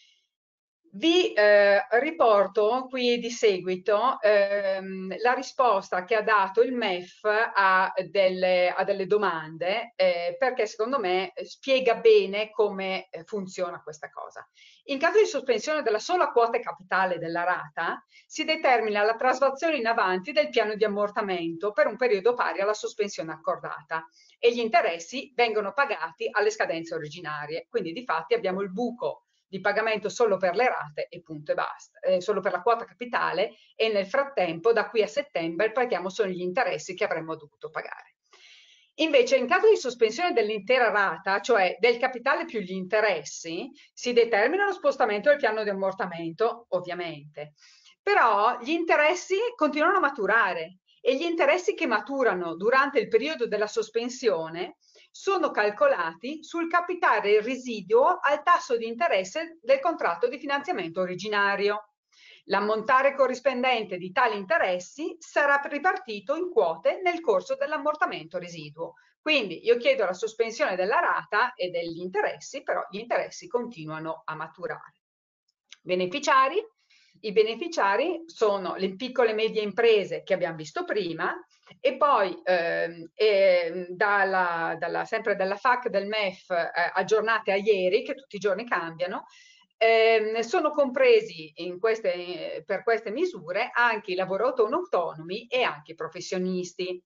Vi eh, riporto qui di seguito ehm, la risposta che ha dato il M E F a delle, a delle domande, eh, perché secondo me spiega bene come funziona questa cosa. In caso di sospensione della sola quota capitale della rata, si determina la traslazione in avanti del piano di ammortamento per un periodo pari alla sospensione accordata e gli interessi vengono pagati alle scadenze originarie. Quindi di fatti abbiamo il buco di pagamento solo per le rate e punto e basta, eh, solo per la quota capitale, e nel frattempo da qui a settembre paghiamo solo gli interessi che avremmo dovuto pagare. Invece in caso di sospensione dell'intera rata, cioè del capitale più gli interessi, si determina lo spostamento del piano di ammortamento, ovviamente, però gli interessi continuano a maturare e gli interessi che maturano durante il periodo della sospensione sono calcolati sul capitale residuo al tasso di interesse del contratto di finanziamento originario. L'ammontare corrispondente di tali interessi sarà ripartito in quote nel corso dell'ammortamento residuo. Quindi io chiedo la sospensione della rata e degli interessi, però gli interessi continuano a maturare. Beneficiari? I beneficiari sono le piccole e medie imprese che abbiamo visto prima, e poi eh, eh, dalla, dalla, sempre dalla F A Q del M E F eh, aggiornate a ieri, che tutti i giorni cambiano, eh, sono compresi in queste, per queste misure anche i lavoratori autonomi e anche i professionisti.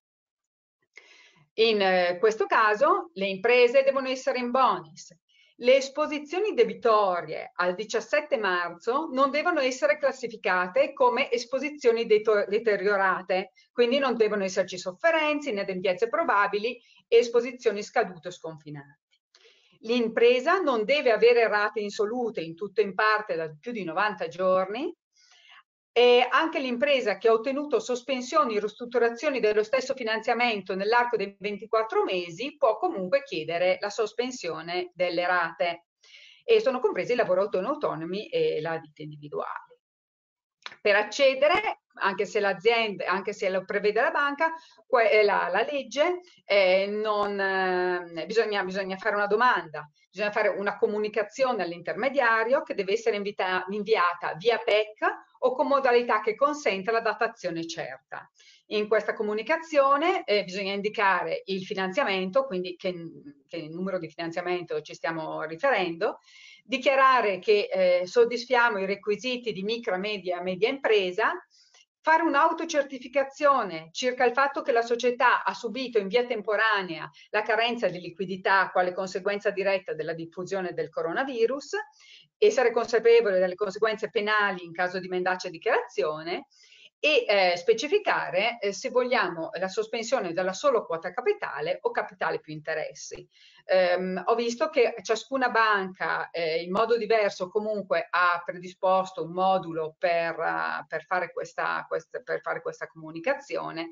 In eh, questo caso le imprese devono essere in bonus. Le esposizioni debitorie al diciassette marzo non devono essere classificate come esposizioni deteriorate, quindi non devono esserci sofferenze, inadempienze probabili e esposizioni scadute o sconfinanti. L'impresa non deve avere rate insolute in tutto o in parte da più di novanta giorni. E anche l'impresa che ha ottenuto sospensioni o ristrutturazioni dello stesso finanziamento nell'arco dei ventiquattro mesi può comunque chiedere la sospensione delle rate, e sono compresi i lavoratori autonomi e la ditta individuale. Per accedere, anche se l'azienda, anche se lo prevede la banca, la, la legge, eh, non, eh, bisogna, bisogna fare una domanda, bisogna fare una comunicazione all'intermediario che deve essere invita, inviata via P E C o con modalità che consenta la datazione certa. In questa comunicazione eh, bisogna indicare il finanziamento, quindi che, che numero di finanziamento ci stiamo riferendo, dichiarare che eh, soddisfiamo i requisiti di micro, media, media impresa, fare un'autocertificazione circa il fatto che la società ha subito in via temporanea la carenza di liquidità quale conseguenza diretta della diffusione del coronavirus, essere consapevole delle conseguenze penali in caso di mendace dichiarazione, e eh, specificare eh, se vogliamo la sospensione della solo quota capitale o capitale più interessi. Um, ho visto che ciascuna banca eh, in modo diverso comunque ha predisposto un modulo per, uh, per, fare, questa, questa, per fare questa comunicazione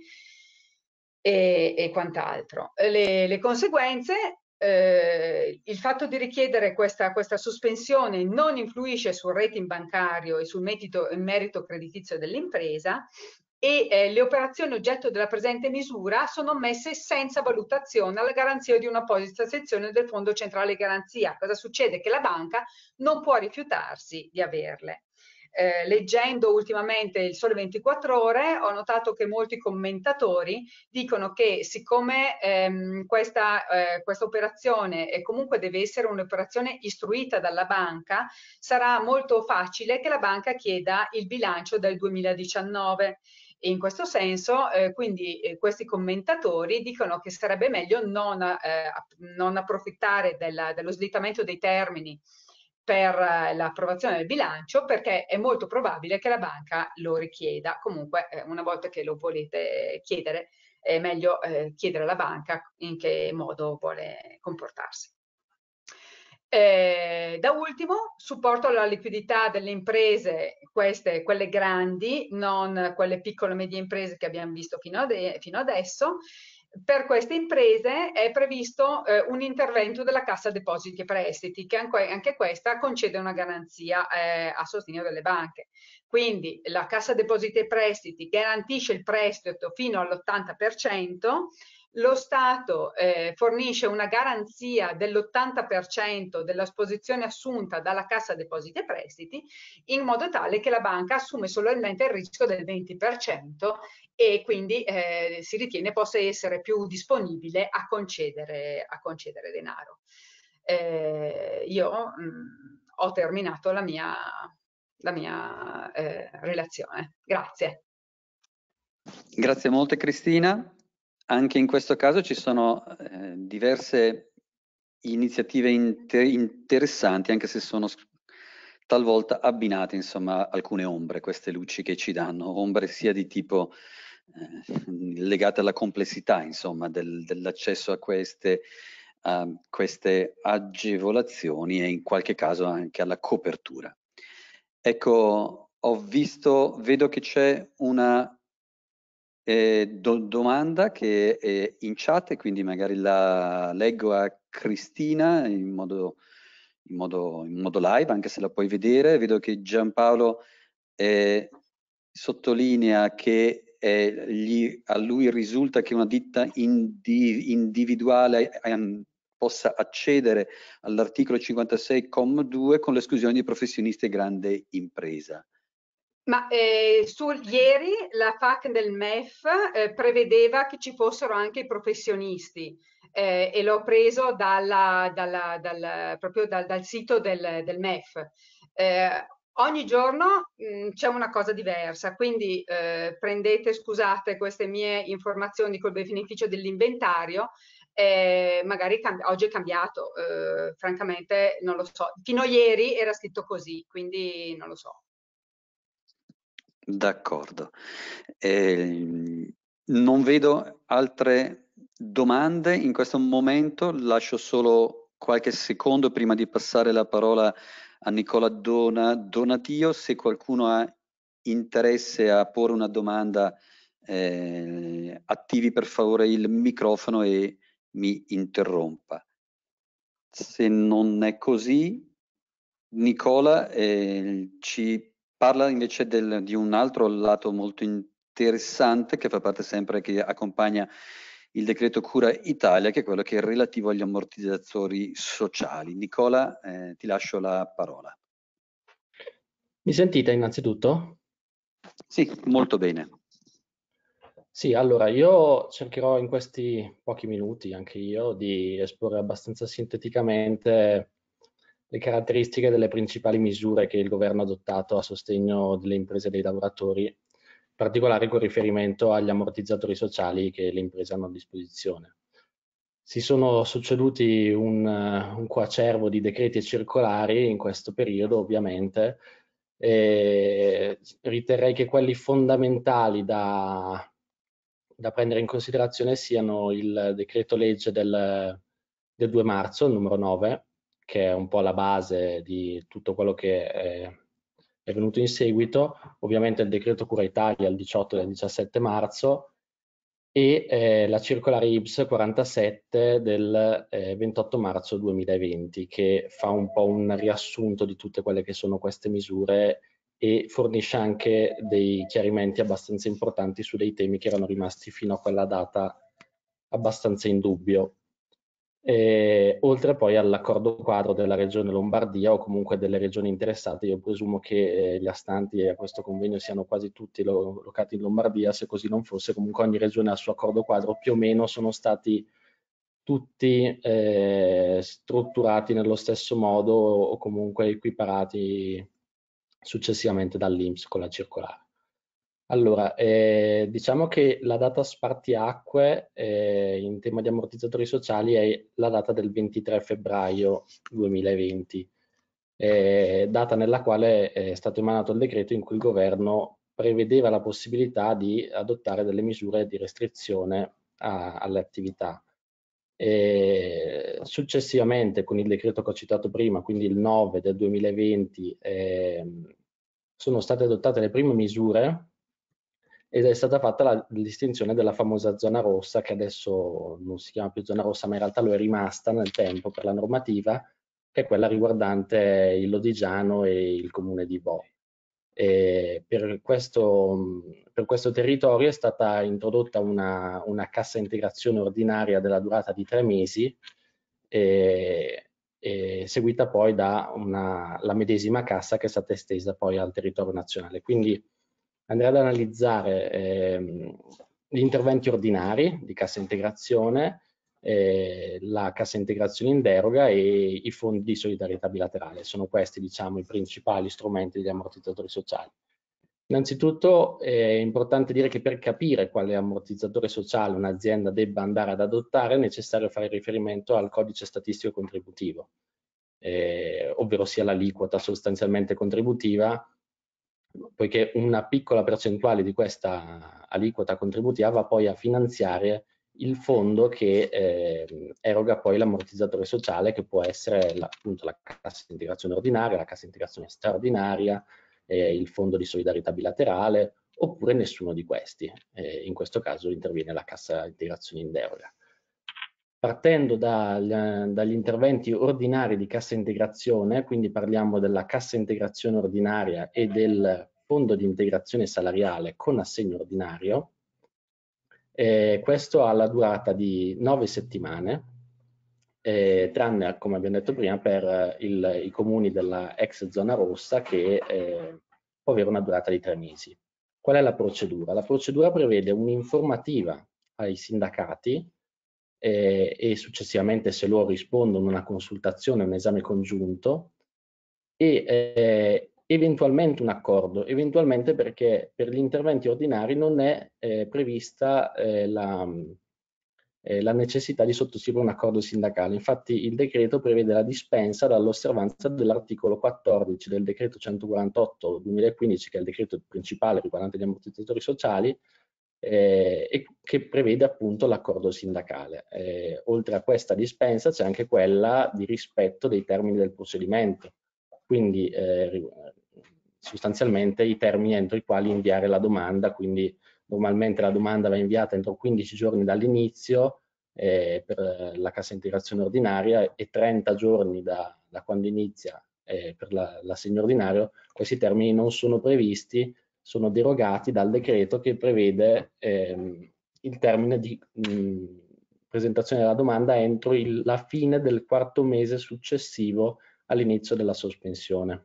e, e quant'altro. Le, le conseguenze, eh, il fatto di richiedere questa, questa sospensione non influisce sul rating bancario e sul merito, il merito creditizio dell'impresa, e eh, le operazioni oggetto della presente misura sono messe senza valutazione alla garanzia di un'apposita sezione del Fondo Centrale Garanzia. Cosa succede? Che la banca non può rifiutarsi di averle. Eh, leggendo ultimamente il Sole ventiquattro Ore ho notato che molti commentatori dicono che siccome ehm, questa, eh, questa operazione è comunque deve essere un'operazione istruita dalla banca, sarà molto facile che la banca chieda il bilancio del duemiladiciannove. E in questo senso, eh, quindi eh, questi commentatori dicono che sarebbe meglio non, eh, non approfittare della, dello slittamento dei termini per eh, l'approvazione del bilancio, perché è molto probabile che la banca lo richieda. Comunque, eh, una volta che lo volete chiedere, è meglio eh, chiedere alla banca in che modo vuole comportarsi. Eh, da ultimo, supporto alla liquidità delle imprese, queste, quelle grandi, non quelle piccole e medie imprese che abbiamo visto fino, ade fino adesso. Per queste imprese è previsto eh, un intervento della Cassa Depositi e Prestiti, che anche, anche questa concede una garanzia eh, a sostegno delle banche. Quindi la Cassa Depositi e Prestiti garantisce il prestito fino all'ottanta per cento, lo Stato eh, fornisce una garanzia dell'ottanta per cento dell'esposizione assunta dalla Cassa Depositi e Prestiti, in modo tale che la banca assume solamente il rischio del venti per cento e quindi eh, si ritiene possa essere più disponibile a concedere, a concedere denaro. Eh, io mh, ho terminato la mia, la mia eh, relazione. Grazie. Grazie molte Cristina. Anche in questo caso ci sono eh, diverse iniziative inter interessanti, anche se sono talvolta abbinate, insomma, alcune ombre, queste luci che ci danno, ombre sia di tipo eh, legate alla complessità, insomma, del, dell'accesso a queste, uh, queste agevolazioni e in qualche caso anche alla copertura. Ecco, ho visto, vedo che c'è una Eh, do domanda che è in chat e quindi magari la leggo a Cristina in modo, in modo, in modo live, anche se la puoi vedere. Vedo che Giampaolo eh, sottolinea che eh, gli, a lui risulta che una ditta indi, individuale eh, possa accedere all'articolo cinquantasei comma due con l'esclusione di professionisti e grande impresa. Ma eh, su, ieri la F A Q del M E F eh, prevedeva che ci fossero anche i professionisti eh, e l'ho preso dalla, dalla, dal, proprio dal, dal sito del, del M E F. Eh, ogni giorno c'è una cosa diversa, quindi eh, prendete, scusate, queste mie informazioni col beneficio dell'inventario. Eh, magari oggi è cambiato, eh, francamente non lo so. Fino a ieri era scritto così, quindi non lo so. D'accordo. Eh, non vedo altre domande in questo momento, lascio solo qualche secondo prima di passare la parola a Nicola Dona, Donatio. Se qualcuno ha interesse a porre una domanda, eh, attivi per favore il microfono e mi interrompa. Se non è così, Nicola eh, ci parla invece del, di un altro lato molto interessante che fa parte sempre, che accompagna il decreto Cura Italia, che è quello che è relativo agli ammortizzatori sociali. Nicola, eh, ti lascio la parola. Mi sentite innanzitutto? Sì, molto bene. Sì, allora io cercherò in questi pochi minuti, anche io, di esporre abbastanza sinteticamente le caratteristiche delle principali misure che il governo ha adottato a sostegno delle imprese e dei lavoratori, in particolare con riferimento agli ammortizzatori sociali che le imprese hanno a disposizione. Si sono succeduti un, un coacervo di decreti e circolari in questo periodo, ovviamente, e riterrei che quelli fondamentali da, da prendere in considerazione siano il decreto legge del, del due marzo, il numero nove, che è un po' la base di tutto quello che è, è venuto in seguito, ovviamente il decreto Cura Italia il diciotto e il diciassette marzo, e eh, la circolare I B S quarantasette del eh, ventotto marzo duemilaventi, che fa un po' un riassunto di tutte quelle che sono queste misure e fornisce anche dei chiarimenti abbastanza importanti su dei temi che erano rimasti fino a quella data abbastanza in dubbio. E, oltre poi all'accordo quadro della regione Lombardia o comunque delle regioni interessate, io presumo che eh, gli astanti a questo convegno siano quasi tutti lo, locati in Lombardia. Se così non fosse, comunque ogni regione ha il suo accordo quadro, più o meno sono stati tutti eh, strutturati nello stesso modo o comunque equiparati successivamente dall'I N P S con la circolare. Allora, eh, diciamo che la data spartiacque eh, in tema di ammortizzatori sociali è la data del ventitré febbraio duemilaventi, eh, data nella quale è stato emanato il decreto in cui il governo prevedeva la possibilità di adottare delle misure di restrizione a, alle attività. E successivamente, con il decreto che ho citato prima, quindi il nove del duemilaventi, eh, sono state adottate le prime misure ed è stata fatta la distinzione della famosa zona rossa, che adesso non si chiama più zona rossa, ma in realtà lo è rimasta nel tempo per la normativa, che è quella riguardante il Lodigiano e il comune di Bo. E per, questo, per questo territorio è stata introdotta una, una cassa integrazione ordinaria della durata di tre mesi, e, e seguita poi da una, la medesima cassa che è stata estesa poi al territorio nazionale. Quindi andrei ad analizzare ehm, gli interventi ordinari di cassa integrazione, eh, la cassa integrazione in deroga e i fondi di solidarietà bilaterale. Sono questi, diciamo, i principali strumenti degli ammortizzatori sociali. Innanzitutto è importante dire che per capire quale ammortizzatore sociale un'azienda debba andare ad adottare è necessario fare riferimento al codice statistico contributivo, eh, ovvero sia l'aliquota sostanzialmente contributiva, poiché una piccola percentuale di questa aliquota contributiva va poi a finanziare il fondo che eh, eroga poi l'ammortizzatore sociale, che può essere la, appunto la cassa integrazione ordinaria, la cassa integrazione straordinaria, eh, il fondo di solidarietà bilaterale, oppure nessuno di questi. Eh, in questo caso interviene la cassa integrazione in deroga. Partendo dagli, dagli interventi ordinari di cassa integrazione, quindi parliamo della cassa integrazione ordinaria e del fondo di integrazione salariale con assegno ordinario, eh, questo ha la durata di nove settimane, eh, tranne, come abbiamo detto prima, per il, i comuni della ex zona rossa, che eh, può avere una durata di tre mesi. Qual è la procedura? La procedura prevede un'informativa ai sindacati eh, e successivamente, se loro rispondono, una consultazione, un esame congiunto e eh, eventualmente un accordo, eventualmente perché per gli interventi ordinari non è eh, prevista eh, la, eh, la necessità di sottoscrivere un accordo sindacale. Infatti il decreto prevede la dispensa dall'osservanza dell'articolo quattordici del decreto centoquarantotto duemilaquindici, che è il decreto principale riguardante gli ammortizzatori sociali, eh, e che prevede appunto l'accordo sindacale. Eh, oltre a questa dispensa c'è anche quella di rispetto dei termini del procedimento, quindi eh, sostanzialmente i termini entro i quali inviare la domanda. Quindi normalmente la domanda va inviata entro quindici giorni dall'inizio eh, per la cassa integrazione ordinaria e trenta giorni da, da quando inizia eh, per l'assegno ordinario. Questi termini non sono previsti, sono derogati dal decreto che prevede ehm, il termine di mh, presentazione della domanda entro il, la fine del quarto mese successivo all'inizio della sospensione.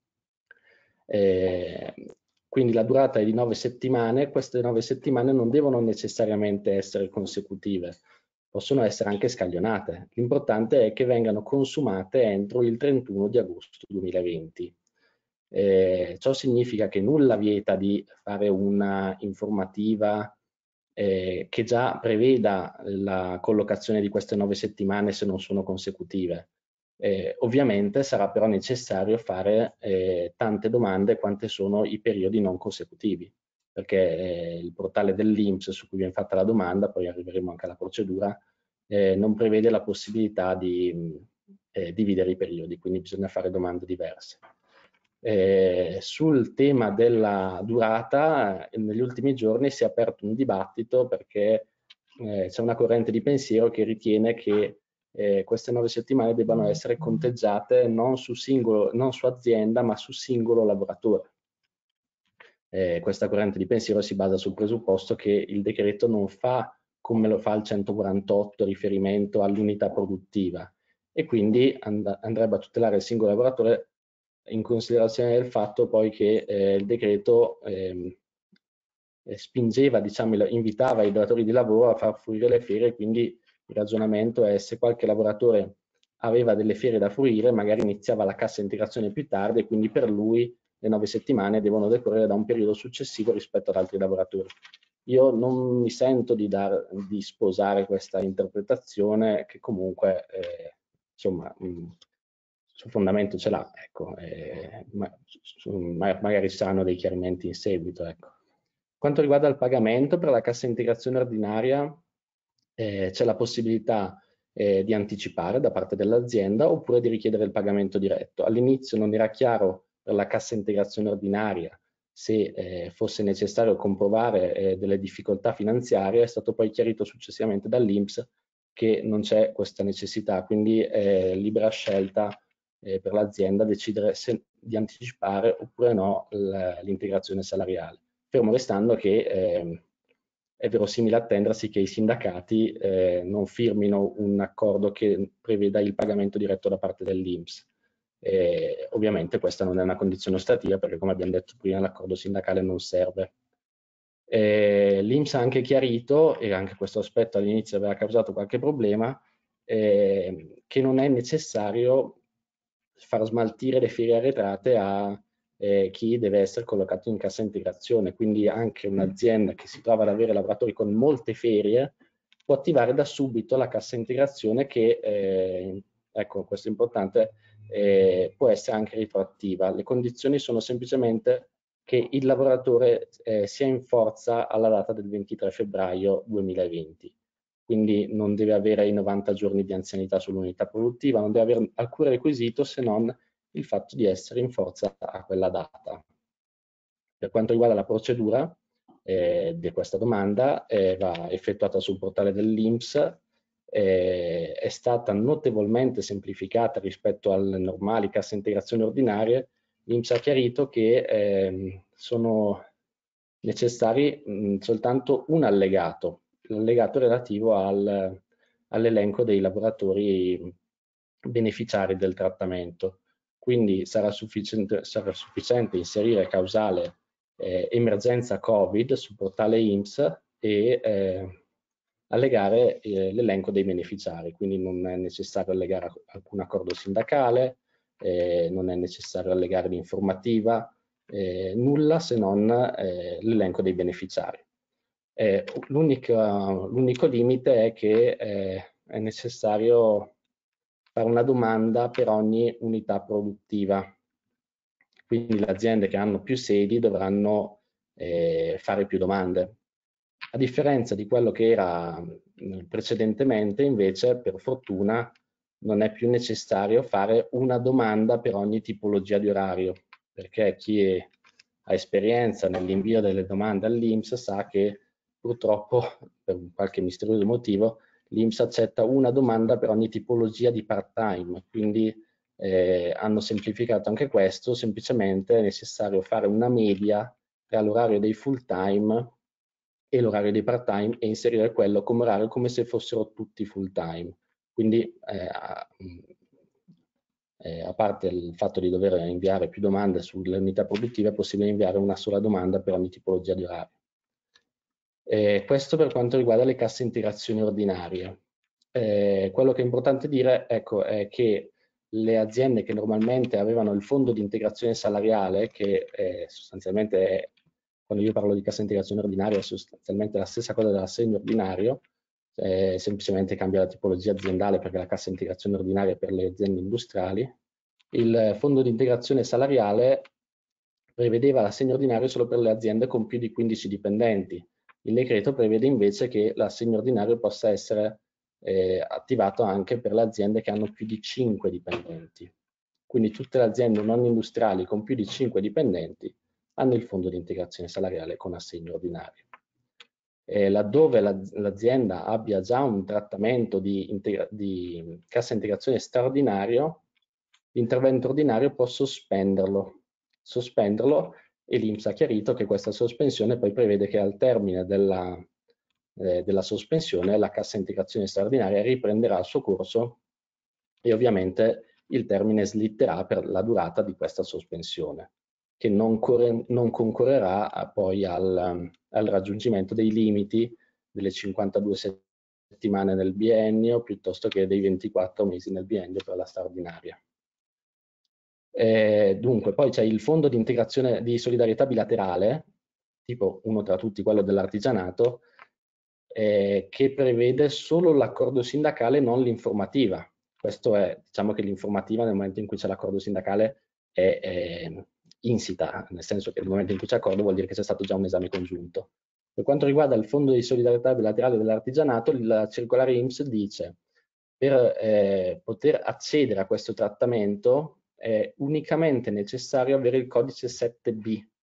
Eh, quindi la durata è di nove settimane. Queste nove settimane non devono necessariamente essere consecutive, possono essere anche scaglionate. L'importante è che vengano consumate entro il trentuno di agosto duemilaventi. Eh, ciò significa che nulla vieta di fare una informativa eh, che già preveda la collocazione di queste nove settimane se non sono consecutive. Eh, ovviamente sarà però necessario fare eh, tante domande quante sono i periodi non consecutivi, perché eh, il portale dell'I N P S su cui viene fatta la domanda, poi arriveremo anche alla procedura, eh, non prevede la possibilità di eh, dividere i periodi, quindi bisogna fare domande diverse. Eh, sul tema della durata, eh, negli ultimi giorni si è aperto un dibattito, perché eh, c'è una corrente di pensiero che ritiene che eh, queste nove settimane debbano essere conteggiate non su, singolo, non su azienda, ma su singolo lavoratore. Eh, questa corrente di pensiero si basa sul presupposto che il decreto non fa, come lo fa il centoquarantotto, riferimento all'unità produttiva, e quindi and andrebbe a tutelare il singolo lavoratore, in considerazione del fatto poi che eh, il decreto eh, spingeva, diciamo, invitava i datori di lavoro a far fruire le ferie. Quindi il ragionamento è: se qualche lavoratore aveva delle ferie da fruire, magari iniziava la cassa integrazione più tardi, e quindi per lui le nove settimane devono decorrere da un periodo successivo rispetto ad altri lavoratori. Io non mi sento di, dar, di sposare questa interpretazione, che comunque eh, insomma mh, sul fondamento ce l'ha, ecco, eh, ma, su, magari ci saranno dei chiarimenti in seguito, ecco. Quanto riguarda il pagamento per la cassa integrazione ordinaria, eh, c'è la possibilità eh, di anticipare da parte dell'azienda, oppure di richiedere il pagamento diretto. All'inizio non era chiaro per la cassa integrazione ordinaria se eh, fosse necessario comprovare eh, delle difficoltà finanziarie. È stato poi chiarito successivamente dall'I N P S che non c'è questa necessità, quindi è libera scelta eh, per l'azienda decidere se di anticipare oppure no l'integrazione salariale, fermo restando che eh, è verosimile attendersi che i sindacati eh, non firmino un accordo che preveda il pagamento diretto da parte dell'I N P S. Eh, ovviamente questa non è una condizione ostativa, perché come abbiamo detto prima l'accordo sindacale non serve. Eh, L'I N P S ha anche chiarito, e anche questo aspetto all'inizio aveva causato qualche problema, eh, che non è necessario far smaltire le ferie arretrate a eh, chi deve essere collocato in cassa integrazione, quindi anche un'azienda che si trova ad avere lavoratori con molte ferie può attivare da subito la cassa integrazione che, eh, ecco, questo è importante, eh, può essere anche retroattiva. Le condizioni sono semplicemente che il lavoratore eh, sia in forza alla data del ventitré febbraio duemilaventi. Quindi non deve avere i novanta giorni di anzianità sull'unità produttiva, non deve avere alcun requisito se non il fatto di essere in forza a quella data. Per quanto riguarda la procedura eh, di questa domanda, eh, va effettuata sul portale dell'I N P S, eh, è stata notevolmente semplificata rispetto alle normali casse integrazione ordinarie. L'I N P S ha chiarito che eh, sono necessari mh, soltanto un allegato, l'allegato relativo al, all'elenco dei lavoratori beneficiari del trattamento. Quindi sarà sufficiente, sarà sufficiente inserire causale eh, emergenza Covid sul portale I N P S e eh, allegare eh, l'elenco dei beneficiari. Quindi non è necessario allegare alcun accordo sindacale, eh, non è necessario allegare l'informativa, eh, nulla se non eh, l'elenco dei beneficiari. Eh, l'unico limite è che eh, è necessario fare una domanda per ogni unità produttiva. Quindi le aziende che hanno più sedi dovranno eh, fare più domande. A differenza di quello che era precedentemente, invece, per fortuna, non è più necessario fare una domanda per ogni tipologia di orario, perché chi è, ha esperienza nell'invio delle domande all'I N P S sa che purtroppo, per qualche misterioso motivo, l'I N P S accetta una domanda per ogni tipologia di part-time, quindi eh, hanno semplificato anche questo. Semplicemente è necessario fare una media tra l'orario dei full-time e l'orario dei part-time e inserire quello come orario come se fossero tutti full-time. Quindi eh, a, eh, a parte il fatto di dover inviare più domande sulle unità produttive, è possibile inviare una sola domanda per ogni tipologia di orario. Eh, questo per quanto riguarda le casse integrazioni ordinarie. Eh, quello che è importante dire, ecco, è che le aziende che normalmente avevano il fondo di integrazione salariale, che eh, sostanzialmente è, quando io parlo di cassa integrazione ordinaria, è sostanzialmente la stessa cosa dell'assegno ordinario, eh, semplicemente cambia la tipologia aziendale, perché la cassa integrazione ordinaria è per le aziende industriali. Il fondo di integrazione salariale prevedeva l'assegno ordinario solo per le aziende con più di quindici dipendenti. Il decreto prevede invece che l'assegno ordinario possa essere eh, attivato anche per le aziende che hanno più di cinque dipendenti. Quindi tutte le aziende non industriali con più di cinque dipendenti hanno il fondo di integrazione salariale con assegno ordinario. Eh, laddove l'azienda abbia già un trattamento di, di cassa integrazione straordinario, l'intervento ordinario può sospenderlo. Sospenderlo e l'I N P S ha chiarito che questa sospensione poi prevede che al termine della, eh, della sospensione la cassa integrazione straordinaria riprenderà il suo corso e ovviamente il termine slitterà per la durata di questa sospensione, che non, non concorrerà poi al, al raggiungimento dei limiti delle cinquantadue settimane nel biennio piuttosto che dei ventiquattro mesi nel biennio per la straordinaria. Eh, dunque, poi c'è il fondo di integrazione di solidarietà bilaterale, tipo uno tra tutti, quello dell'artigianato, eh, che prevede solo l'accordo sindacale, non l'informativa. Questo è, diciamo che l'informativa nel momento in cui c'è l'accordo sindacale è, è insita, nel senso che nel momento in cui c'è accordo vuol dire che c'è stato già un esame congiunto. Per quanto riguarda il fondo di solidarietà bilaterale dell'artigianato, la circolare I N P S dice per eh, poter accedere a questo trattamento è unicamente necessario avere il codice sette B,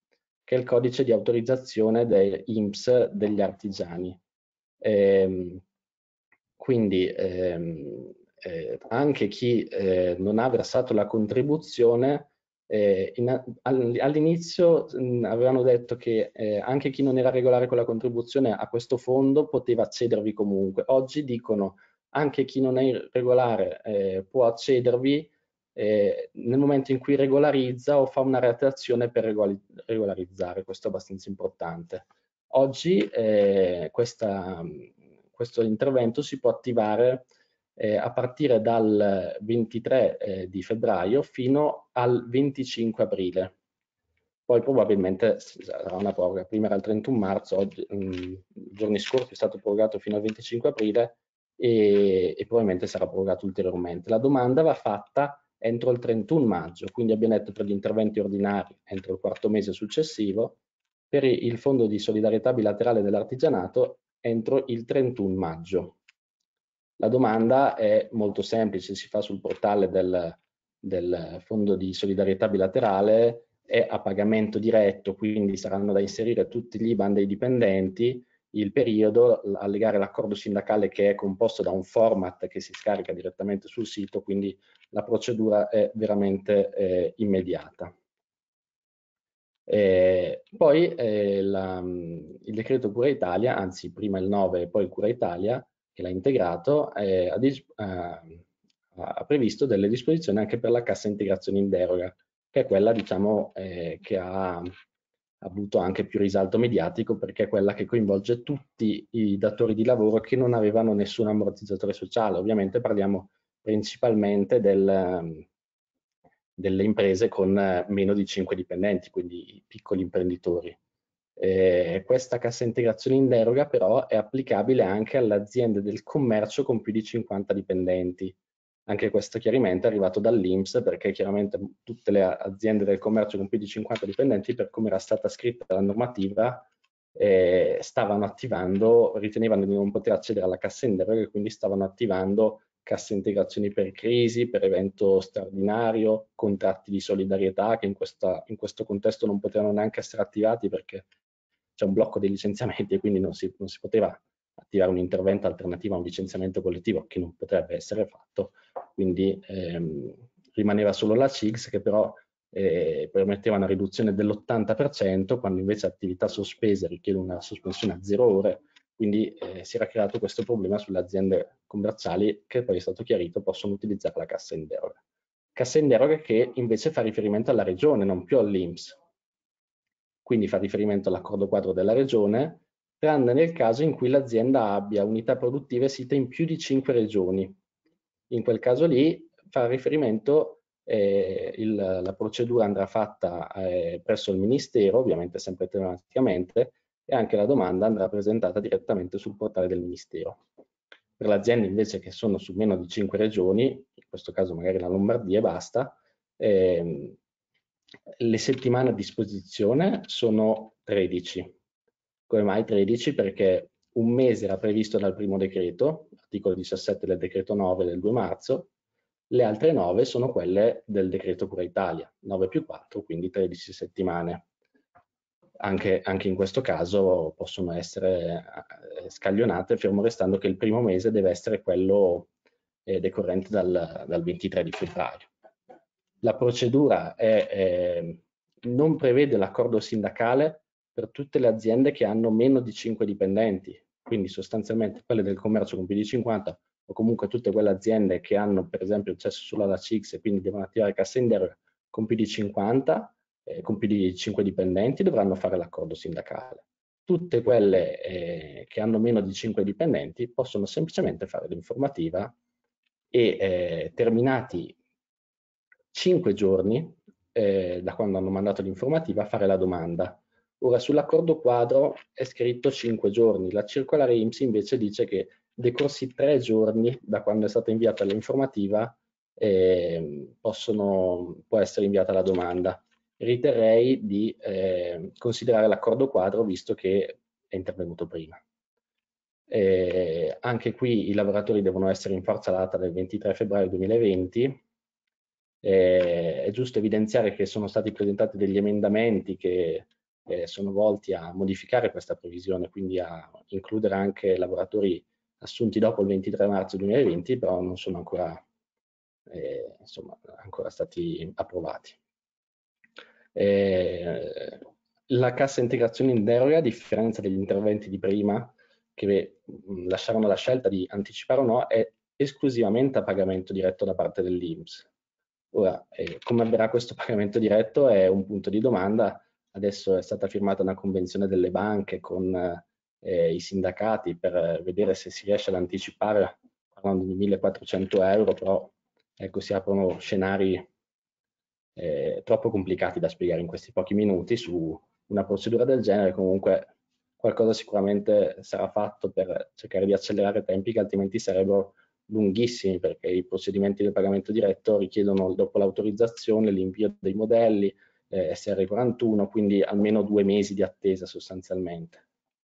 che è il codice di autorizzazione dell'I N P S degli artigiani. Ehm, quindi ehm, eh, anche chi eh, non ha versato la contribuzione, eh, all'inizio avevano detto che eh, anche chi non era regolare con la contribuzione a questo fondo poteva accedervi comunque. Oggi dicono anche chi non è regolare eh, può accedervi eh, nel momento in cui regolarizza o fa una reazione per regolarizzare. Questo è abbastanza importante. Oggi eh, questa, questo intervento si può attivare eh, a partire dal ventitré eh, di febbraio fino al venticinque aprile. Poi probabilmente sarà una proroga, prima era il trentuno marzo, oggi, mh, giorni scorsi è stato prorogato fino al venticinque aprile e, e probabilmente sarà prorogato ulteriormente. La domanda va fatta entro il trentuno maggio, quindi abbiamo detto per gli interventi ordinari entro il quarto mese successivo, per il Fondo di Solidarietà Bilaterale dell'Artigianato entro il trentuno maggio. La domanda è molto semplice, si fa sul portale del, del Fondo di Solidarietà Bilaterale, è a pagamento diretto, quindi saranno da inserire tutti gli I B A N dei dipendenti, il periodo, allegare l'accordo sindacale che è composto da un format che si scarica direttamente sul sito, quindi la procedura è veramente eh, immediata. Eh, poi eh, la, il decreto Cura Italia, anzi prima il nove e poi il Cura Italia, che l'ha integrato, eh, ha, ha, ha previsto delle disposizioni anche per la cassa integrazione in deroga, che è quella diciamo, eh, che ha avuto anche più risalto mediatico perché è quella che coinvolge tutti i datori di lavoro che non avevano nessun ammortizzatore sociale. Ovviamente parliamo principalmente del, delle imprese con meno di cinque dipendenti, quindi i piccoli imprenditori. Eh, questa cassa integrazione in deroga però è applicabile anche alle aziende del commercio con più di cinquanta dipendenti. Anche questo chiarimento è arrivato dall'I N P S perché chiaramente tutte le aziende del commercio con più di cinquanta dipendenti, per come era stata scritta la normativa, eh, stavano attivando, ritenevano di non poter accedere alla cassa in deroga e quindi stavano attivando casse integrazioni per crisi, per evento straordinario, contratti di solidarietà che in, questa, in questo contesto non potevano neanche essere attivati perché c'è un blocco dei licenziamenti e quindi non si, non si poteva attivare un intervento alternativo a un licenziamento collettivo che non potrebbe essere fatto, quindi ehm, rimaneva solo la C I G S che però eh, permetteva una riduzione dell'ottanta per cento quando invece attività sospese richiedono una sospensione a zero ore, quindi eh, si era creato questo problema sulle aziende commerciali che poi è stato chiarito possono utilizzare la cassa in deroga. Cassa in deroga che invece fa riferimento alla regione, non più all'I N P S. Quindi fa riferimento all'accordo quadro della regione, tranne nel caso in cui l'azienda abbia unità produttive site in più di cinque regioni. In quel caso lì fa riferimento, eh, il, la procedura andrà fatta eh, presso il Ministero, ovviamente sempre telematicamente, e anche la domanda andrà presentata direttamente sul portale del Ministero. Per le aziende invece che sono su meno di cinque regioni, in questo caso magari la Lombardia e basta, eh, le settimane a disposizione sono tredici. Come mai tredici? Perché un mese era previsto dal primo decreto, articolo diciassette del decreto nove del due marzo, le altre nove sono quelle del decreto Cura Italia, nove più quattro, quindi tredici settimane. Anche, anche in questo caso possono essere eh, scaglionate, fermo restando che il primo mese deve essere quello eh, decorrente dal, dal ventitré di febbraio. La procedura è, eh, non prevede l'accordo sindacale per tutte le aziende che hanno meno di cinque dipendenti, quindi sostanzialmente quelle del commercio con più di cinquanta o comunque tutte quelle aziende che hanno per esempio accesso solo alla C I G S e quindi devono attivare cassa in deroga con più di cinquanta, eh, con più di cinque dipendenti dovranno fare l'accordo sindacale. Tutte quelle eh, che hanno meno di cinque dipendenti possono semplicemente fare l'informativa e eh, terminati cinque giorni eh, da quando hanno mandato l'informativa a fare la domanda. Ora sull'accordo quadro è scritto cinque giorni, la circolare I N P S invece dice che decorsi tre giorni da quando è stata inviata l'informativa eh, possono, può essere inviata la domanda. Riterrei di eh, considerare l'accordo quadro visto che è intervenuto prima. Eh, anche qui i lavoratori devono essere in forza data del ventitré febbraio duemilaventi. Eh, è giusto evidenziare che sono stati presentati degli emendamenti che eh, sono volti a modificare questa previsione, quindi a includere anche lavoratori assunti dopo il ventitré marzo duemilaventi, però non sono ancora, eh, insomma, ancora stati approvati. Eh, la cassa integrazione in deroga, a differenza degli interventi di prima, che mh, lasciarono la scelta di anticipare o no, è esclusivamente a pagamento diretto da parte dell'I N P S. Ora, eh, come avverrà questo pagamento diretto è un punto di domanda. Adesso è stata firmata una convenzione delle banche con eh, i sindacati per vedere se si riesce ad anticipare, parlando di millequattrocento euro, però ecco, si aprono scenari eh, troppo complicati da spiegare in questi pochi minuti su una procedura del genere. Comunque qualcosa sicuramente sarà fatto per cercare di accelerare i tempi, che altrimenti sarebbero lunghissimi, perché i procedimenti del pagamento diretto richiedono, dopo l'autorizzazione, l'invio dei modelli, eh, S R quarantuno, quindi almeno due mesi di attesa sostanzialmente.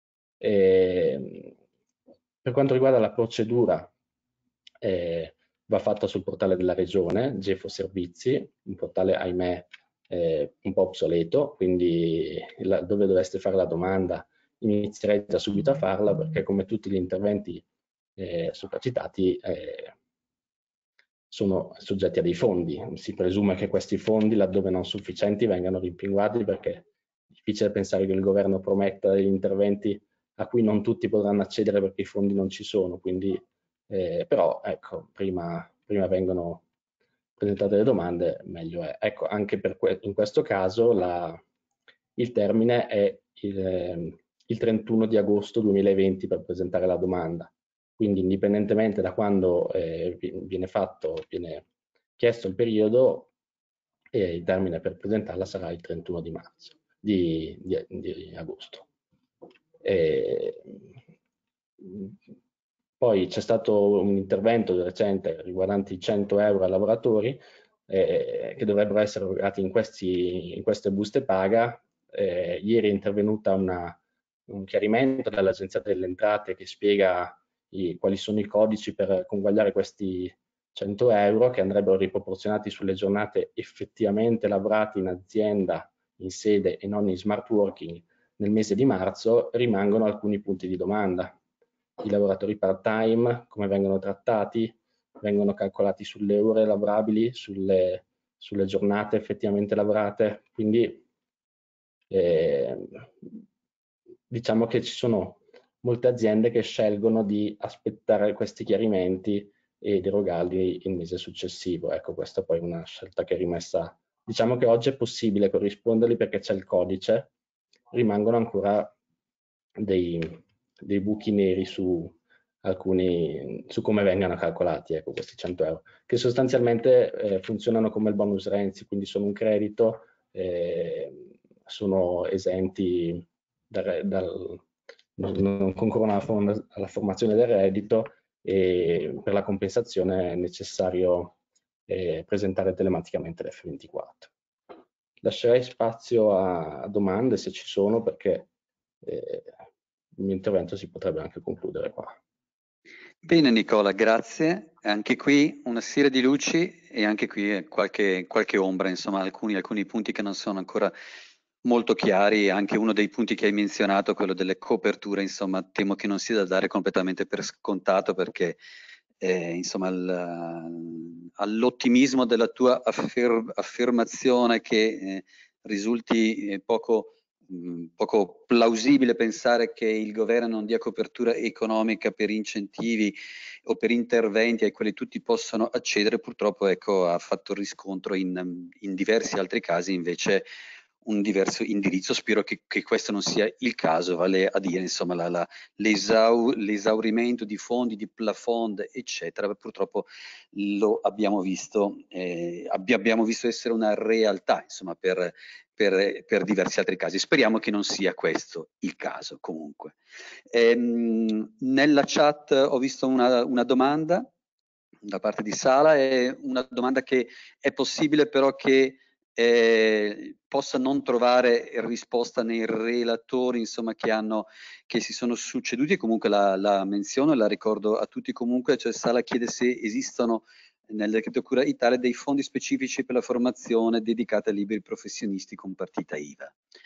E, per quanto riguarda la procedura, eh, va fatta sul portale della regione, Gefo Servizi, un portale, ahimè, eh, un po' obsoleto, quindi la, dove dovreste fare la domanda inizierei da subito a farla, perché come tutti gli interventi eh, sopracitati eh, sono soggetti a dei fondi. Si presume che questi fondi, laddove non sufficienti, vengano rimpinguati, perché è difficile pensare che il governo prometta degli interventi a cui non tutti potranno accedere perché i fondi non ci sono. Quindi, eh, però, ecco, prima, prima vengono presentate le domande, meglio è. Ecco, anche per que in questo caso la, il termine è il, eh, il trentuno di agosto duemilaventi per presentare la domanda. Quindi indipendentemente da quando eh, viene fatto, viene chiesto il periodo, eh, il termine per presentarla sarà il trentuno di marzo, di, di, di agosto. E, poi c'è stato un intervento recente riguardante i cento euro ai lavoratori eh, che dovrebbero essere erogati in, questi, in queste buste paga. Eh, ieri è intervenuta una, un chiarimento dall'Agenzia delle Entrate che spiega i, quali sono i codici per conguagliare questi cento euro, che andrebbero riproporzionati sulle giornate effettivamente lavorate in azienda, in sede e non in smart working nel mese di marzo. Rimangono alcuni punti di domanda. I lavoratori part-time, come vengono trattati? Vengono calcolati sulle ore lavorabili, sulle, sulle giornate effettivamente lavorate? Quindi eh, diciamo che ci sono molte aziende che scelgono di aspettare questi chiarimenti ed erogarli il mese successivo. Ecco, questa poi è una scelta che è rimessa. Diciamo che oggi è possibile corrisponderli perché c'è il codice, rimangono ancora dei, dei buchi neri su alcuni, su come vengano calcolati, ecco, questi cento euro, che sostanzialmente eh, funzionano come il bonus Renzi, quindi sono un credito, eh, sono esenti dal, dal, non concorrono alla, alla formazione del reddito, e per la compensazione è necessario eh, presentare telematicamente l'F ventiquattro. Lascerei spazio a, a domande se ci sono, perché eh, il mio intervento si potrebbe anche concludere qua. Bene Nicola, grazie. Anche qui una serie di luci e anche qui qualche, qualche ombra, insomma alcuni, alcuni punti che non sono ancora molto chiari. Anche uno dei punti che hai menzionato, quello delle coperture, insomma temo che non sia da dare completamente per scontato, perché eh, insomma all'ottimismo della tua affer affermazione che eh, risulti eh, poco poco plausibile pensare che il governo non dia copertura economica per incentivi o per interventi ai quali tutti possono accedere. Purtroppo ecco, ha fatto riscontro in, in diversi altri casi invece un diverso indirizzo. Spero che, che questo non sia il caso, vale a dire insomma la, la, l'esau, l'esaurimento di fondi, di plafond eccetera. Purtroppo lo abbiamo visto, eh, abbiamo visto essere una realtà insomma per Per, per diversi altri casi. Speriamo che non sia questo il caso comunque. Ehm, nella chat ho visto una, una domanda da parte di Sala, è una domanda che è possibile però che eh, possa non trovare risposta nei relatori insomma che, hanno, che si sono succeduti, e comunque la, la menziono e la ricordo a tutti comunque. Cioè Sala chiede se esistono nel decreto Cura Italia dei fondi specifici per la formazione dedicata ai liberi professionisti con partita I V A.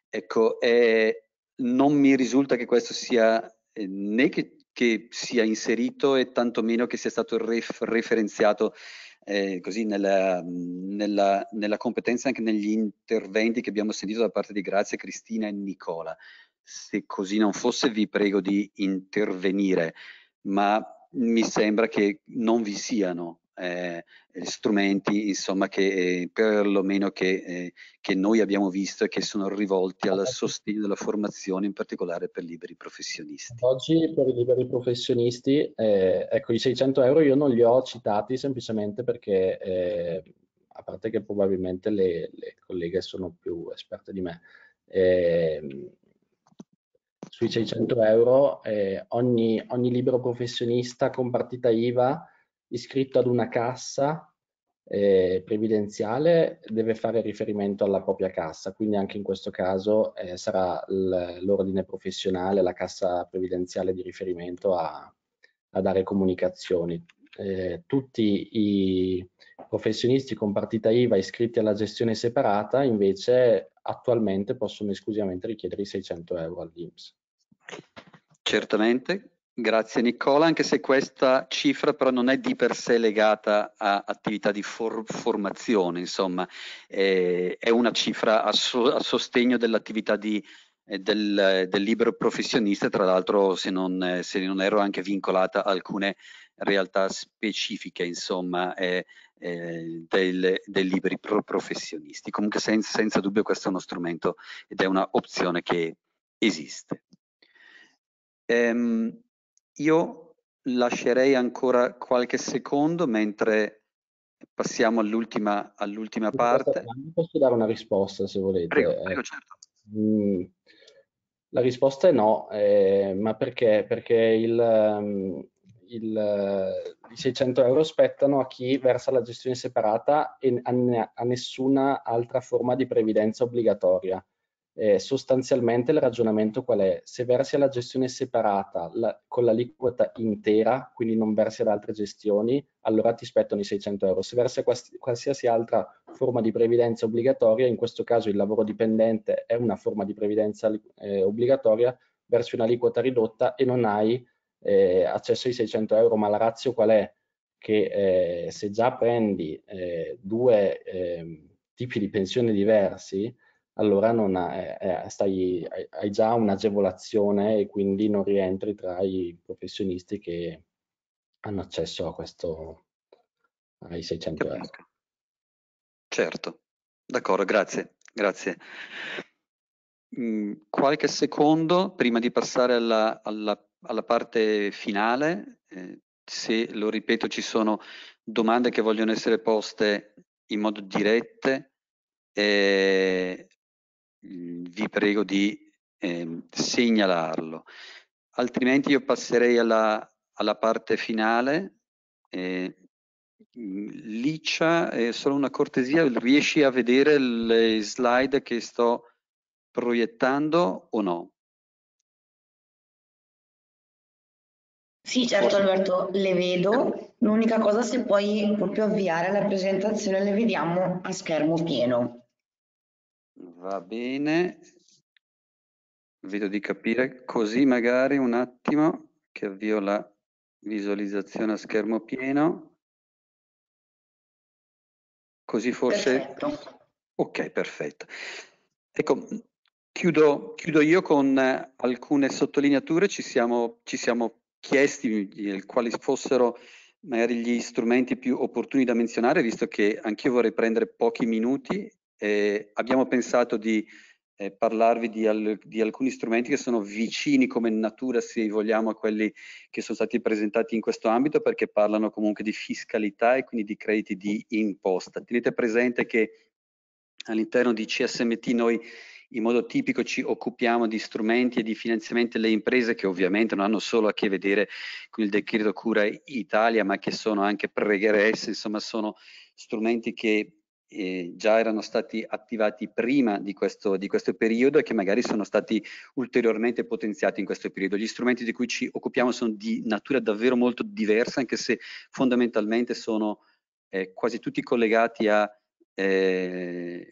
ecco, eh, non mi risulta che questo sia eh, né che, che sia inserito e tantomeno che sia stato ref, referenziato eh, così nella, nella, nella competenza, anche negli interventi che abbiamo sentito da parte di Grazia, Cristina e Nicola. Se così non fosse, vi prego di intervenire, ma mi sembra che non vi siano eh, strumenti, insomma, che eh, perlomeno che, eh, che noi abbiamo visto e che sono rivolti al sostegno della formazione, in particolare per liberi professionisti. Oggi per i liberi professionisti, eh, ecco, i seicento euro io non li ho citati semplicemente perché, eh, a parte che probabilmente le, le colleghe sono più esperte di me, eh, sui seicento euro eh, ogni, ogni libero professionista con partita I V A iscritto ad una cassa eh, previdenziale deve fare riferimento alla propria cassa, quindi anche in questo caso eh, sarà l'ordine professionale, la cassa previdenziale di riferimento a, a dare comunicazioni. Eh, tutti i professionisti con partita I V A iscritti alla gestione separata invece attualmente possono esclusivamente richiedere i seicento euro all'I N P S. Certamente, grazie Nicola, anche se questa cifra però non è di per sé legata a attività di for formazione, insomma, eh, è una cifra a, so a sostegno dell'attività di Del, del libero professionista, tra l'altro se non, se non ero anche vincolata a alcune realtà specifiche, insomma, eh, eh, del, dei liberi pro professionisti. Comunque senza, senza dubbio questo è uno strumento ed è una opzione che esiste. Ehm, io lascerei ancora qualche secondo mentre passiamo all'ultima all'ultima parte. Posso dare una risposta se volete? Prego, prego, certo. Mm, la risposta è no, eh, ma perché? Perché il, um, il, i seicento euro spettano a chi versa la gestione separata e a, a nessuna altra forma di previdenza obbligatoria. Eh, sostanzialmente il ragionamento qual è? Se versi alla gestione separata la, con l'aliquota intera, quindi non versi ad altre gestioni, allora ti spettano i seicento euro. Se versi a quals qualsiasi altra forma di previdenza obbligatoria, in questo caso il lavoro dipendente è una forma di previdenza eh, obbligatoria, versi un'aliquota ridotta e non hai eh, accesso ai seicento euro, ma la ratio qual è? Che eh, se già prendi eh, due eh, tipi di pensione diversi, allora non ha, eh, stai, hai già un'agevolazione e quindi non rientri tra i professionisti che hanno accesso a questo, ai seicento euro. Certo, d'accordo, grazie, grazie. Mm, qualche secondo prima di passare alla, alla, alla parte finale, eh, se lo ripeto ci sono domande che vogliono essere poste in modo dirette, eh, vi prego di eh, segnalarlo, altrimenti io passerei alla, alla parte finale. Eh, Licia, eh, solo una cortesia, riesci a vedere le slide che sto proiettando o no? Sì, certo Alberto, le vedo. L'unica cosa, se puoi proprio avviare la presentazione, le vediamo a schermo pieno. Va bene, vedo di capire, così magari un attimo che avvio la visualizzazione a schermo pieno. Così forse... Perfetto. Ok, perfetto. Ecco, chiudo, chiudo io con eh, alcune sottolineature. Ci siamo, ci siamo chiesti eh, quali fossero magari gli strumenti più opportuni da menzionare, visto che anch'io vorrei prendere pochi minuti. Eh, abbiamo pensato di eh, parlarvi di, al, di alcuni strumenti che sono vicini come natura, se vogliamo, a quelli che sono stati presentati in questo ambito, perché parlano comunque di fiscalità e quindi di crediti di imposta. Tenete presente che all'interno di C S M T noi in modo tipico ci occupiamo di strumenti e di finanziamenti alle imprese che ovviamente non hanno solo a che vedere con il decreto Cura Italia, ma che sono anche pregresse, insomma sono strumenti che eh, già erano stati attivati prima di questo, di questo periodo e che magari sono stati ulteriormente potenziati in questo periodo. Gli strumenti di cui ci occupiamo sono di natura davvero molto diversa, anche se fondamentalmente sono eh, quasi tutti collegati a Eh,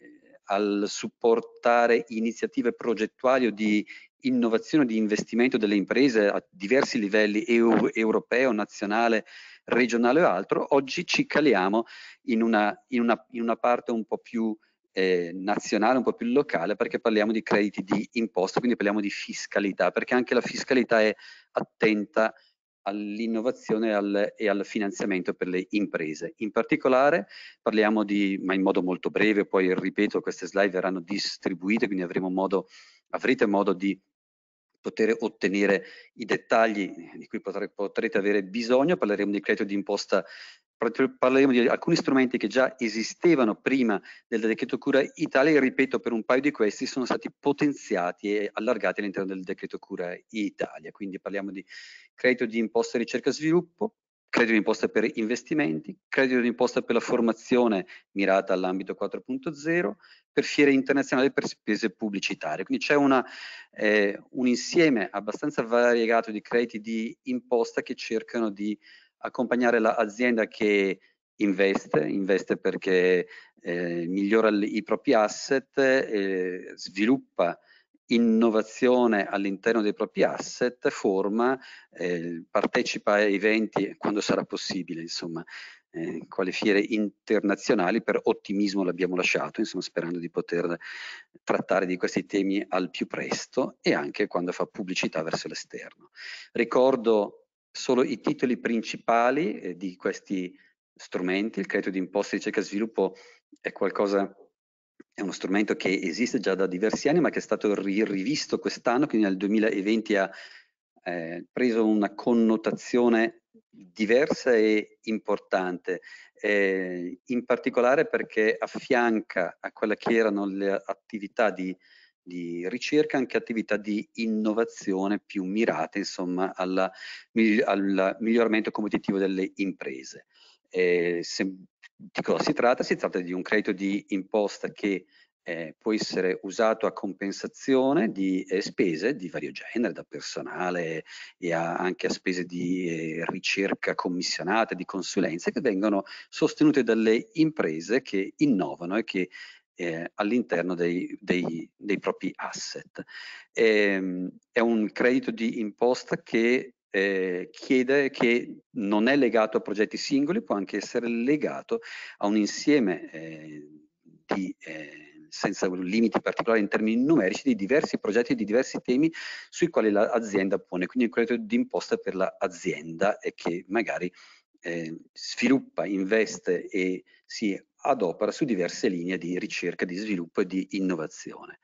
al supportare iniziative progettuali o di innovazione, di investimento delle imprese a diversi livelli, EU, europeo, nazionale, regionale o altro, oggi ci caliamo in una, in una, in una parte un po' più eh, nazionale, un po' più locale, perché parliamo di crediti di imposta, quindi parliamo di fiscalità, perché anche la fiscalità è attenta all'innovazione e al, e al finanziamento per le imprese. In particolare parliamo di, ma in modo molto breve, poi ripeto, queste slide verranno distribuite, quindi avremo modo, avrete modo di poter ottenere i dettagli di cui potre, potrete avere bisogno. Parleremo di credito d'imposta, parleremo di alcuni strumenti che già esistevano prima del decreto cura Italia, e ripeto, per un paio di questi sono stati potenziati e allargati all'interno del decreto cura Italia. Quindi parliamo di credito di imposta ricerca e sviluppo, credito di imposta per investimenti, credito di imposta per la formazione mirata all'ambito quattro punto zero, per fiere internazionali e per spese pubblicitarie. Quindi c'è una, eh, un insieme abbastanza variegato di crediti di imposta che cercano di accompagnare l'azienda che investe, investe perché eh, migliora i propri asset, eh, sviluppa innovazione all'interno dei propri asset, forma, eh, partecipa a eventi quando sarà possibile, insomma, eh, quali fiere internazionali. Per ottimismo l'abbiamo lasciato, insomma, sperando di poter trattare di questi temi al più presto e anche quando fa pubblicità verso l'esterno. Ricordo solo i titoli principali eh, di questi strumenti. Il credito di imposta ricerca e sviluppo è qualcosa, è uno strumento che esiste già da diversi anni, ma che è stato ri rivisto quest'anno, quindi nel duemilaventi ha eh, preso una connotazione diversa e importante, eh, in particolare perché affianca a quelle che erano le attività di, di ricerca anche attività di innovazione più mirate, insomma, alla, al miglioramento competitivo delle imprese. Eh, se, di cosa si tratta? Si tratta di un credito di imposta che eh, può essere usato a compensazione di eh, spese di vario genere, da personale e a, anche a spese di eh, ricerca commissionate, di consulenze, che vengono sostenute dalle imprese che innovano e che eh, all'interno dei, dei, dei propri asset. E, è un credito di imposta che Eh, chiede, che non è legato a progetti singoli, può anche essere legato a un insieme eh, di, eh, senza limiti particolari in termini numerici, di diversi progetti, di diversi temi sui quali l'azienda pone. Quindi un credito d'imposta per l'azienda e che magari eh, sviluppa, investe e si adopera su diverse linee di ricerca, di sviluppo e di innovazione.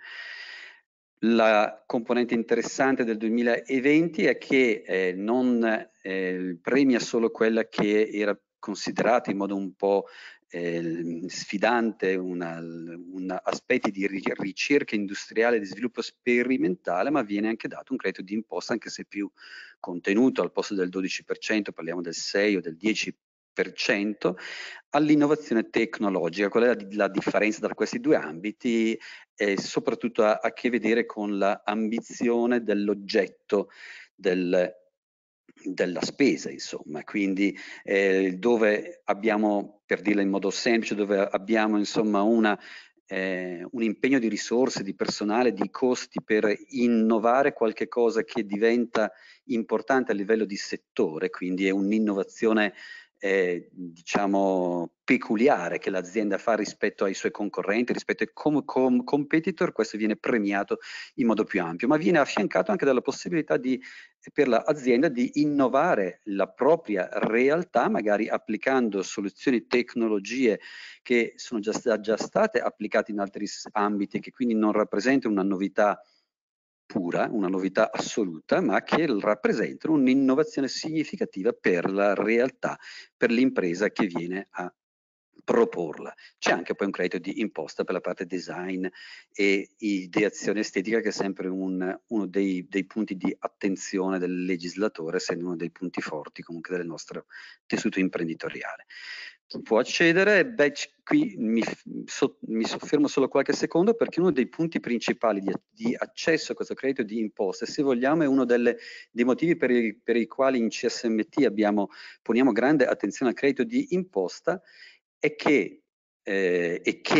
La componente interessante del duemilaventi è che eh, non eh, premia solo quella che era considerata in modo un po' eh, sfidante una, una aspetti di ricerca industriale e di sviluppo sperimentale, ma viene anche dato un credito di imposta, anche se più contenuto, al posto del dodici per cento parliamo del sei o del dieci per cento, all'innovazione tecnologica. Qual è la, la differenza tra questi due ambiti? E soprattutto ha a che vedere con l'ambizione dell'oggetto del, della spesa, insomma. Quindi eh, dove abbiamo, per dirla in modo semplice, dove abbiamo insomma una, eh, un impegno di risorse, di personale, di costi per innovare qualche cosa che diventa importante a livello di settore, quindi è un'innovazione Eh, diciamo peculiare che l'azienda fa rispetto ai suoi concorrenti, rispetto ai com com competitor, questo viene premiato in modo più ampio, ma viene affiancato anche dalla possibilità di, per l'azienda di innovare la propria realtà, magari applicando soluzioni, tecnologie che sono già, già state applicate in altri ambiti, che quindi non rappresentano una novità pura, una novità assoluta, ma che rappresentano un'innovazione significativa per la realtà, per l'impresa che viene a proporla. C'è anche poi un credito di imposta per la parte design e ideazione estetica, che è sempre un, uno dei, dei punti di attenzione del legislatore, essendo uno dei punti forti comunque del nostro tessuto imprenditoriale. Chi può accedere? Beh, qui mi, so, mi soffermo solo qualche secondo, perché uno dei punti principali di, di accesso a questo credito di imposta, se vogliamo, è uno delle, dei motivi per i, per i quali in C S M T abbiamo, poniamo grande attenzione al credito di imposta, è che, eh, e che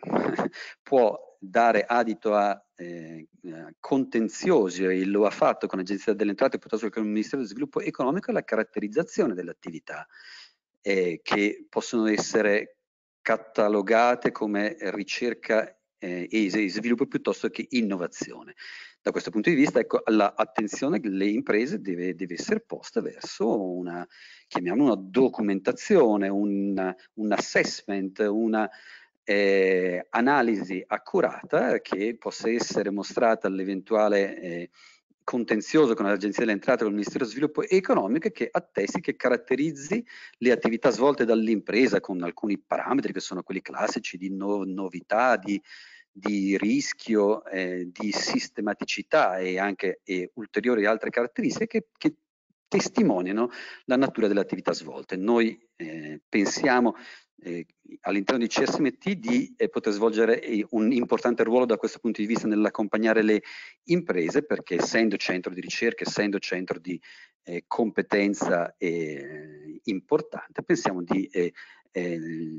può dare adito a eh, contenziosi, e lo ha fatto con l'Agenzia delle Entrate piuttosto che con il Ministero dello Sviluppo Economico, è la caratterizzazione delle attività eh, che possono essere catalogate come ricerca eh, e sviluppo piuttosto che innovazione. Da questo punto di vista, ecco, l'attenzione delle imprese deve, deve essere posta verso una, chiamiamola una documentazione, un, un assessment, una eh, analisi accurata che possa essere mostrata all'eventuale eh, contenzioso con l'Agenzia delle Entrate o con il Ministero dello Sviluppo Economico, che attesti, che caratterizzi le attività svolte dall'impresa con alcuni parametri che sono quelli classici di no, novità, di, di rischio, eh, di sistematicità e anche e ulteriori altre caratteristiche che, che testimoniano la natura delle attività svolte. Noi eh, pensiamo eh, all'interno di C S M T di eh, poter svolgere eh, un importante ruolo da questo punto di vista nell'accompagnare le imprese, perché essendo centro di ricerca, essendo centro di eh, competenza eh, importante, pensiamo di, eh, eh,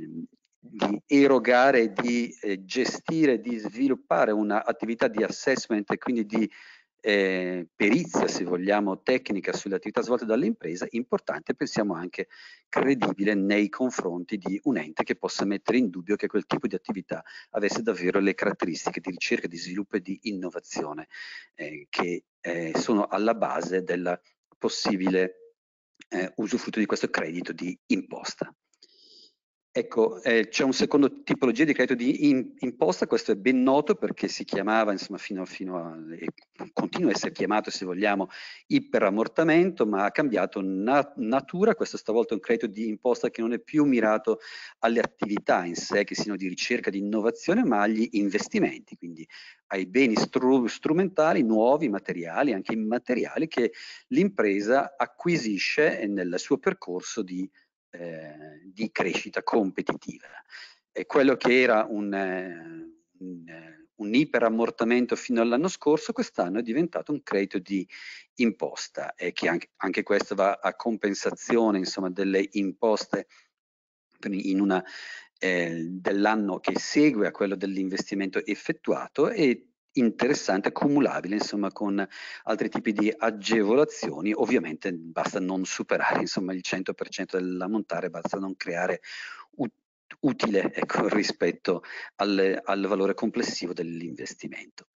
di erogare, di eh, gestire, di sviluppare un'attività di assessment e quindi di Eh, perizia, se vogliamo, tecnica sulle attività svolte dall'impresa, importante, pensiamo anche credibile nei confronti di un ente che possa mettere in dubbio che quel tipo di attività avesse davvero le caratteristiche di ricerca, di sviluppo e di innovazione eh, che eh, sono alla base del possibile eh, usufrutto di questo credito di imposta. Ecco, eh, c'è un secondo tipologia di credito di in, imposta, questo è ben noto perché si chiamava, insomma, fino, fino a, e continua a essere chiamato, se vogliamo, iperammortamento, ma ha cambiato na natura. Questo stavolta è un credito di imposta che non è più mirato alle attività in sé, che siano di ricerca, di innovazione, ma agli investimenti, quindi ai beni stru strumentali, nuovi, materiali, anche immateriali, che l'impresa acquisisce nel suo percorso di Eh, di crescita competitiva. E quello che era un, eh, un, eh, un iperammortamento fino all'anno scorso, quest'anno è diventato un credito di imposta, e che anche, anche questo va a compensazione, insomma, delle imposte in una eh, dell'anno che segue a quello dell'investimento effettuato, e interessante, cumulabile, insomma, con altri tipi di agevolazioni. Ovviamente basta non superare, insomma, il cento per cento dell'ammontare, basta non creare ut utile, ecco, rispetto al, al valore complessivo dell'investimento.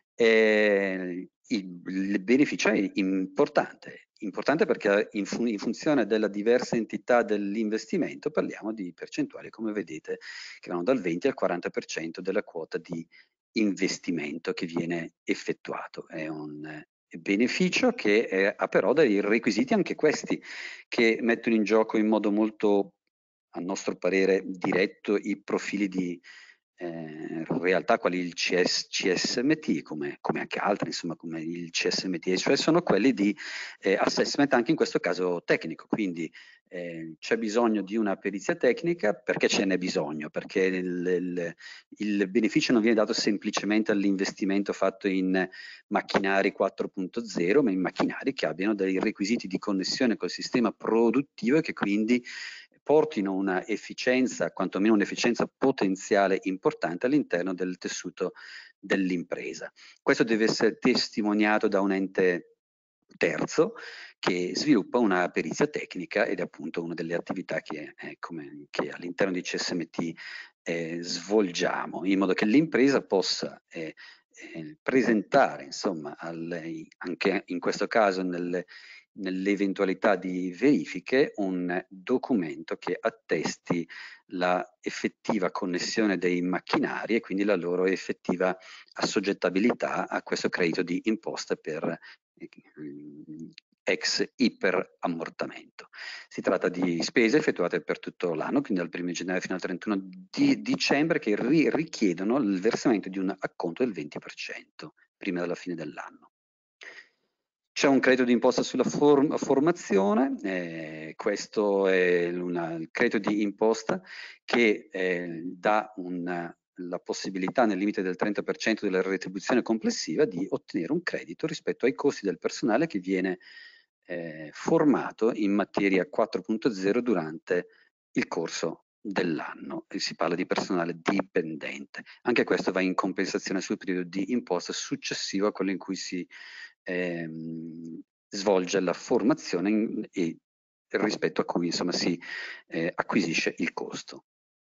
Eh, il, il beneficio è importante, importante perché in, fun in funzione della diversa entità dell'investimento parliamo di percentuali, come vedete, che vanno dal venti al quaranta per cento della quota di investimento che viene effettuato. È un beneficio che è, ha però dei requisiti, anche questi, che mettono in gioco in modo molto, a nostro parere, diretto i profili di eh, realtà quali il C S M T, come, come anche altri, insomma, come il C S M T, cioè sono quelli di eh, assessment anche in questo caso tecnico. Quindi eh, c'è bisogno di una perizia tecnica. Perché ce n'è bisogno? Perché il, il, il beneficio non viene dato semplicemente all'investimento fatto in macchinari quattro punto zero, ma in macchinari che abbiano dei requisiti di connessione col sistema produttivo e che quindi portino una efficienza, quantomeno un'efficienza potenziale importante all'interno del tessuto dell'impresa. Questo deve essere testimoniato da un ente terzo che sviluppa una perizia tecnica, ed è appunto una delle attività che, eh, che all'interno di C S M T eh, svolgiamo, in modo che l'impresa possa eh, eh, presentare, insomma, al, anche in questo caso nel, nell'eventualità di verifiche, un documento che attesti la effettiva connessione dei macchinari e quindi la loro effettiva assoggettabilità a questo credito di imposta per ex iperammortamento. Si tratta di spese effettuate per tutto l'anno, quindi dal primo gennaio fino al trentuno di dicembre, che ri richiedono il versamento di un acconto del venti per cento prima della fine dell'anno. C'è un credito di imposta sulla form formazione, eh, questo è una, il credito di imposta che eh, dà una, la possibilità, nel limite del trenta per cento della retribuzione complessiva, di ottenere un credito rispetto ai costi del personale che viene eh, formato in materia quattro punto zero durante il corso dell'anno, e si parla di personale dipendente. Anche questo va in compensazione sul periodo di imposta successivo a quello in cui si ehm, svolge la formazione in, e rispetto a cui insomma si eh, acquisisce il costo.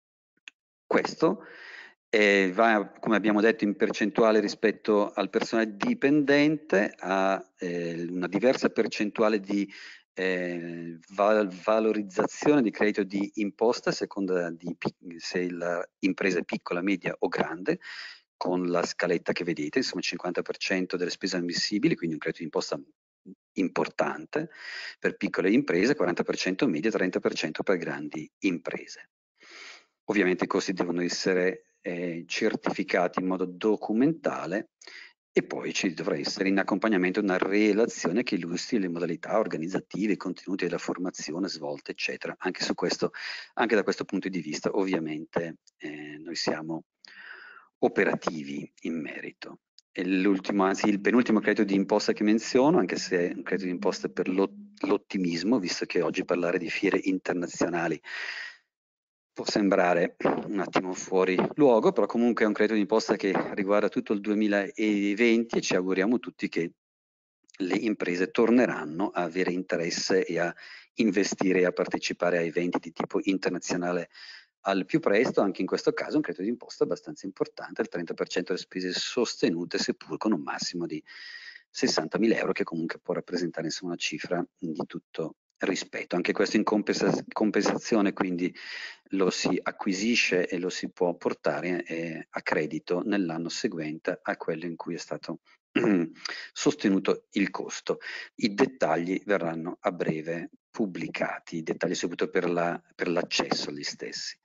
Questo eh, va, come abbiamo detto, in percentuale rispetto al personale dipendente, a eh, una diversa percentuale di eh, val valorizzazione di credito di imposta a seconda di se l'impresa è piccola, media o grande, con la scaletta che vedete, insomma cinquanta per cento delle spese ammissibili, quindi un credito di imposta importante per piccole imprese, quaranta per cento medie, trenta per cento per grandi imprese. Ovviamente i costi devono essere eh, certificati in modo documentale e poi ci dovrà essere in accompagnamento una relazione che illustri le modalità organizzative, i contenuti della formazione svolta, eccetera. Anche su questo, anche da questo punto di vista, ovviamente eh, noi siamo operativi in merito. L'ultimo, anzi il penultimo credito di imposta che menziono, anche se è un credito di imposta per l'ottimismo, visto che oggi parlare di fiere internazionali può sembrare un attimo fuori luogo, però comunque è un credito d'imposta che riguarda tutto il duemilaventi e ci auguriamo tutti che le imprese torneranno a avere interesse e a investire e a partecipare a eventi di tipo internazionale al più presto. Anche in questo caso un credito d'imposta abbastanza importante, il trenta per cento delle spese sostenute, seppur con un massimo di sessantamila euro, che comunque può rappresentare insomma una cifra di tutto rispetto. Anche questo in compensa compensazione, quindi lo si acquisisce e lo si può portare eh, a credito nell'anno seguente a quello in cui è stato sostenuto il costo. I dettagli verranno a breve pubblicati, i dettagli soprattutto per l'accesso la, agli stessi.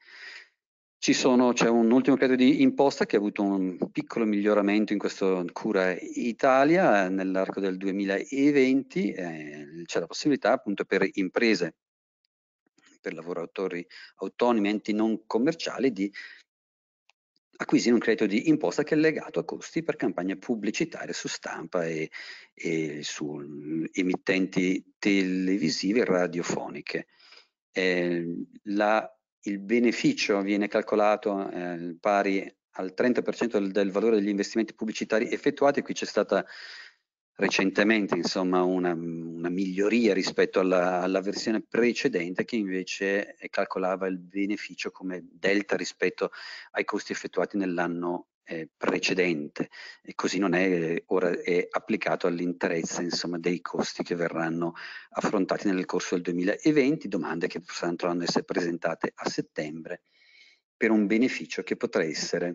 C'è un ultimo credito di imposta che ha avuto un piccolo miglioramento in questo Cura Italia nell'arco del duemilaventi, eh, c'è la possibilità appunto per imprese, per lavoratori autonomi, enti non commerciali, di acquisire un credito di imposta che è legato a costi per campagne pubblicitarie su stampa e, e su emittenti televisive e radiofoniche. Eh, la, il beneficio viene calcolato eh, pari al trenta per cento del, del valore degli investimenti pubblicitari effettuati. Qui c'è stata recentemente insomma una, una miglioria rispetto alla, alla versione precedente, che invece calcolava il beneficio come delta rispetto ai costi effettuati nell'anno eh, precedente, e così non è, ora è applicato all'interezza insomma dei costi che verranno affrontati nel corso del duemilaventi, domande che potranno essere presentate a settembre per un beneficio che potrà essere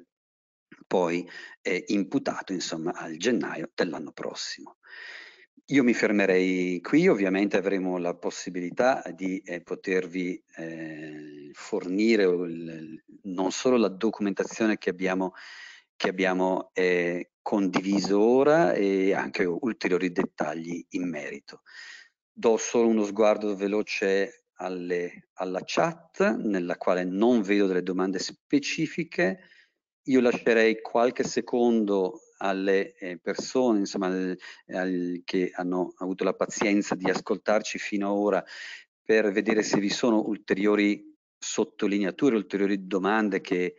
poi è imputato insomma al gennaio dell'anno prossimo. Io mi fermerei qui, ovviamente avremo la possibilità di eh, potervi eh, fornire il, non solo la documentazione che abbiamo, che abbiamo eh, condiviso ora, e anche ulteriori dettagli in merito. Do solo uno sguardo veloce alle, alla chat, nella quale non vedo delle domande specifiche. Io lascerei qualche secondo alle eh, persone insomma, al, al, che hanno avuto la pazienza di ascoltarci fino ad ora, per vedere se vi sono ulteriori sottolineature, ulteriori domande che,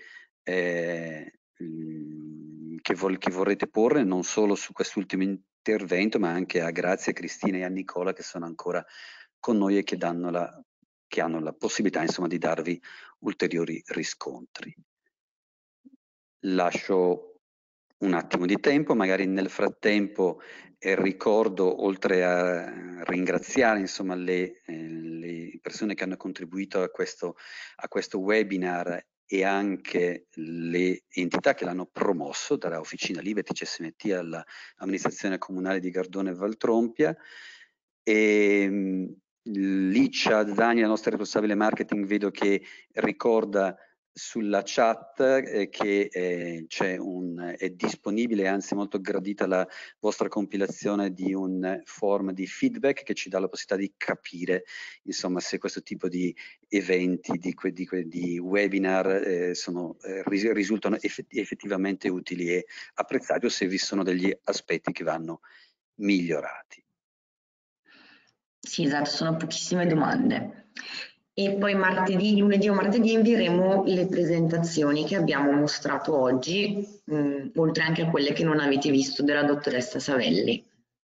eh, che, vol che vorrete porre, non solo su quest'ultimo intervento, ma anche a Grazia, Cristina e a Nicola, che sono ancora con noi e che, danno la, che hanno la possibilità insomma, di darvi ulteriori riscontri. Lascio un attimo di tempo, magari nel frattempo eh, ricordo, oltre a ringraziare insomma, le, eh, le persone che hanno contribuito a questo, a questo webinar, e anche le entità che l'hanno promosso, dalla Officina Liberty C S M T all'amministrazione comunale di Gardone e Valtrompia. E, Licia Dani, la nostra responsabile marketing, vedo che ricorda sulla chat eh, che eh, c'è un, è disponibile, anzi molto gradita la vostra compilazione di un form di feedback che ci dà la possibilità di capire insomma se questo tipo di eventi, di, di, di webinar eh, sono, eh, risultano effettivamente utili e apprezzati, o se vi sono degli aspetti che vanno migliorati. Sì, esatto, sono pochissime domande. e poi martedì, lunedì o martedì invieremo le presentazioni che abbiamo mostrato oggi, mh, oltre anche a quelle che non avete visto della dottoressa Savelli.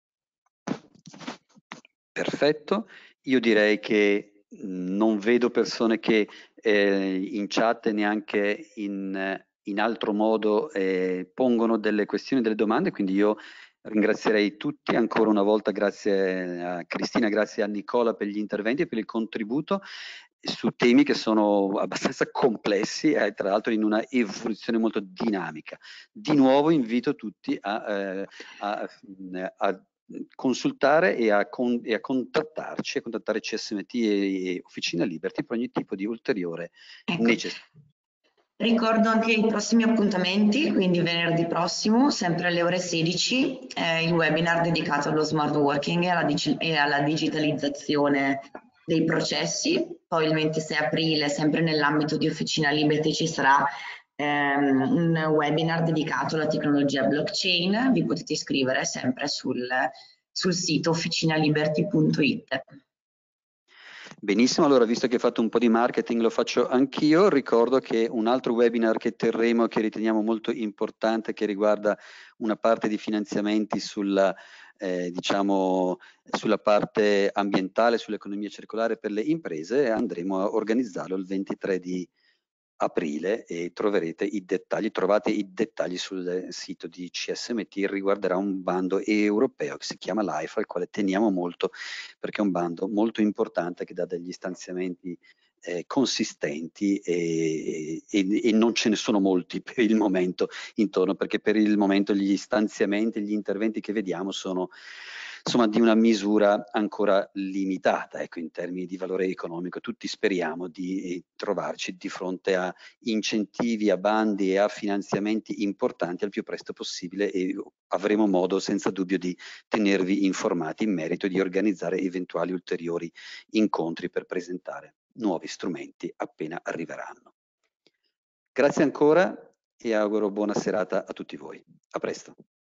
Perfetto, io direi che non vedo persone che eh, in chat e neanche in, in altro modo eh, pongono delle questioni, delle domande, quindi io ringrazierei tutti ancora una volta, grazie a Cristina, grazie a Nicola per gli interventi e per il contributo su temi che sono abbastanza complessi e eh, tra l'altro in una evoluzione molto dinamica. Di nuovo invito tutti a, eh, a, a consultare e a, con, e a contattarci, a contattare C S M T e, e Officina Liberty per ogni tipo di ulteriore ecco. necessità. Ricordo anche i prossimi appuntamenti, quindi venerdì prossimo, sempre alle ore sedici, eh, il webinar dedicato allo smart working e alla, e alla digitalizzazione dei processi. Poi il ventisei aprile, sempre nell'ambito di Officina Liberty, ci sarà ehm, un webinar dedicato alla tecnologia blockchain. Vi potete iscrivere sempre sul, sul sito officinaliberty punto it. Benissimo, allora visto che hai fatto un po' di marketing lo faccio anch'io, ricordo che un altro webinar che terremo che riteniamo molto importante che riguarda una parte di finanziamenti sulla, eh, diciamo, sulla parte ambientale, sull'economia circolare per le imprese, andremo a organizzarlo il ventitré di aprile e troverete i dettagli, trovate i dettagli sul sito di C S M T, riguarderà un bando europeo che si chiama LIFE, al quale teniamo molto perché è un bando molto importante che dà degli stanziamenti eh, consistenti e, e, e non ce ne sono molti per il momento intorno, perché per il momento gli stanziamenti, gli interventi che vediamo sono insomma di una misura ancora limitata, ecco, in termini di valore economico. Tutti speriamo di trovarci di fronte a incentivi, a bandi e a finanziamenti importanti al più presto possibile e avremo modo senza dubbio di tenervi informati in merito e di organizzare eventuali ulteriori incontri per presentare nuovi strumenti appena arriveranno. Grazie ancora e auguro buona serata a tutti voi. A presto.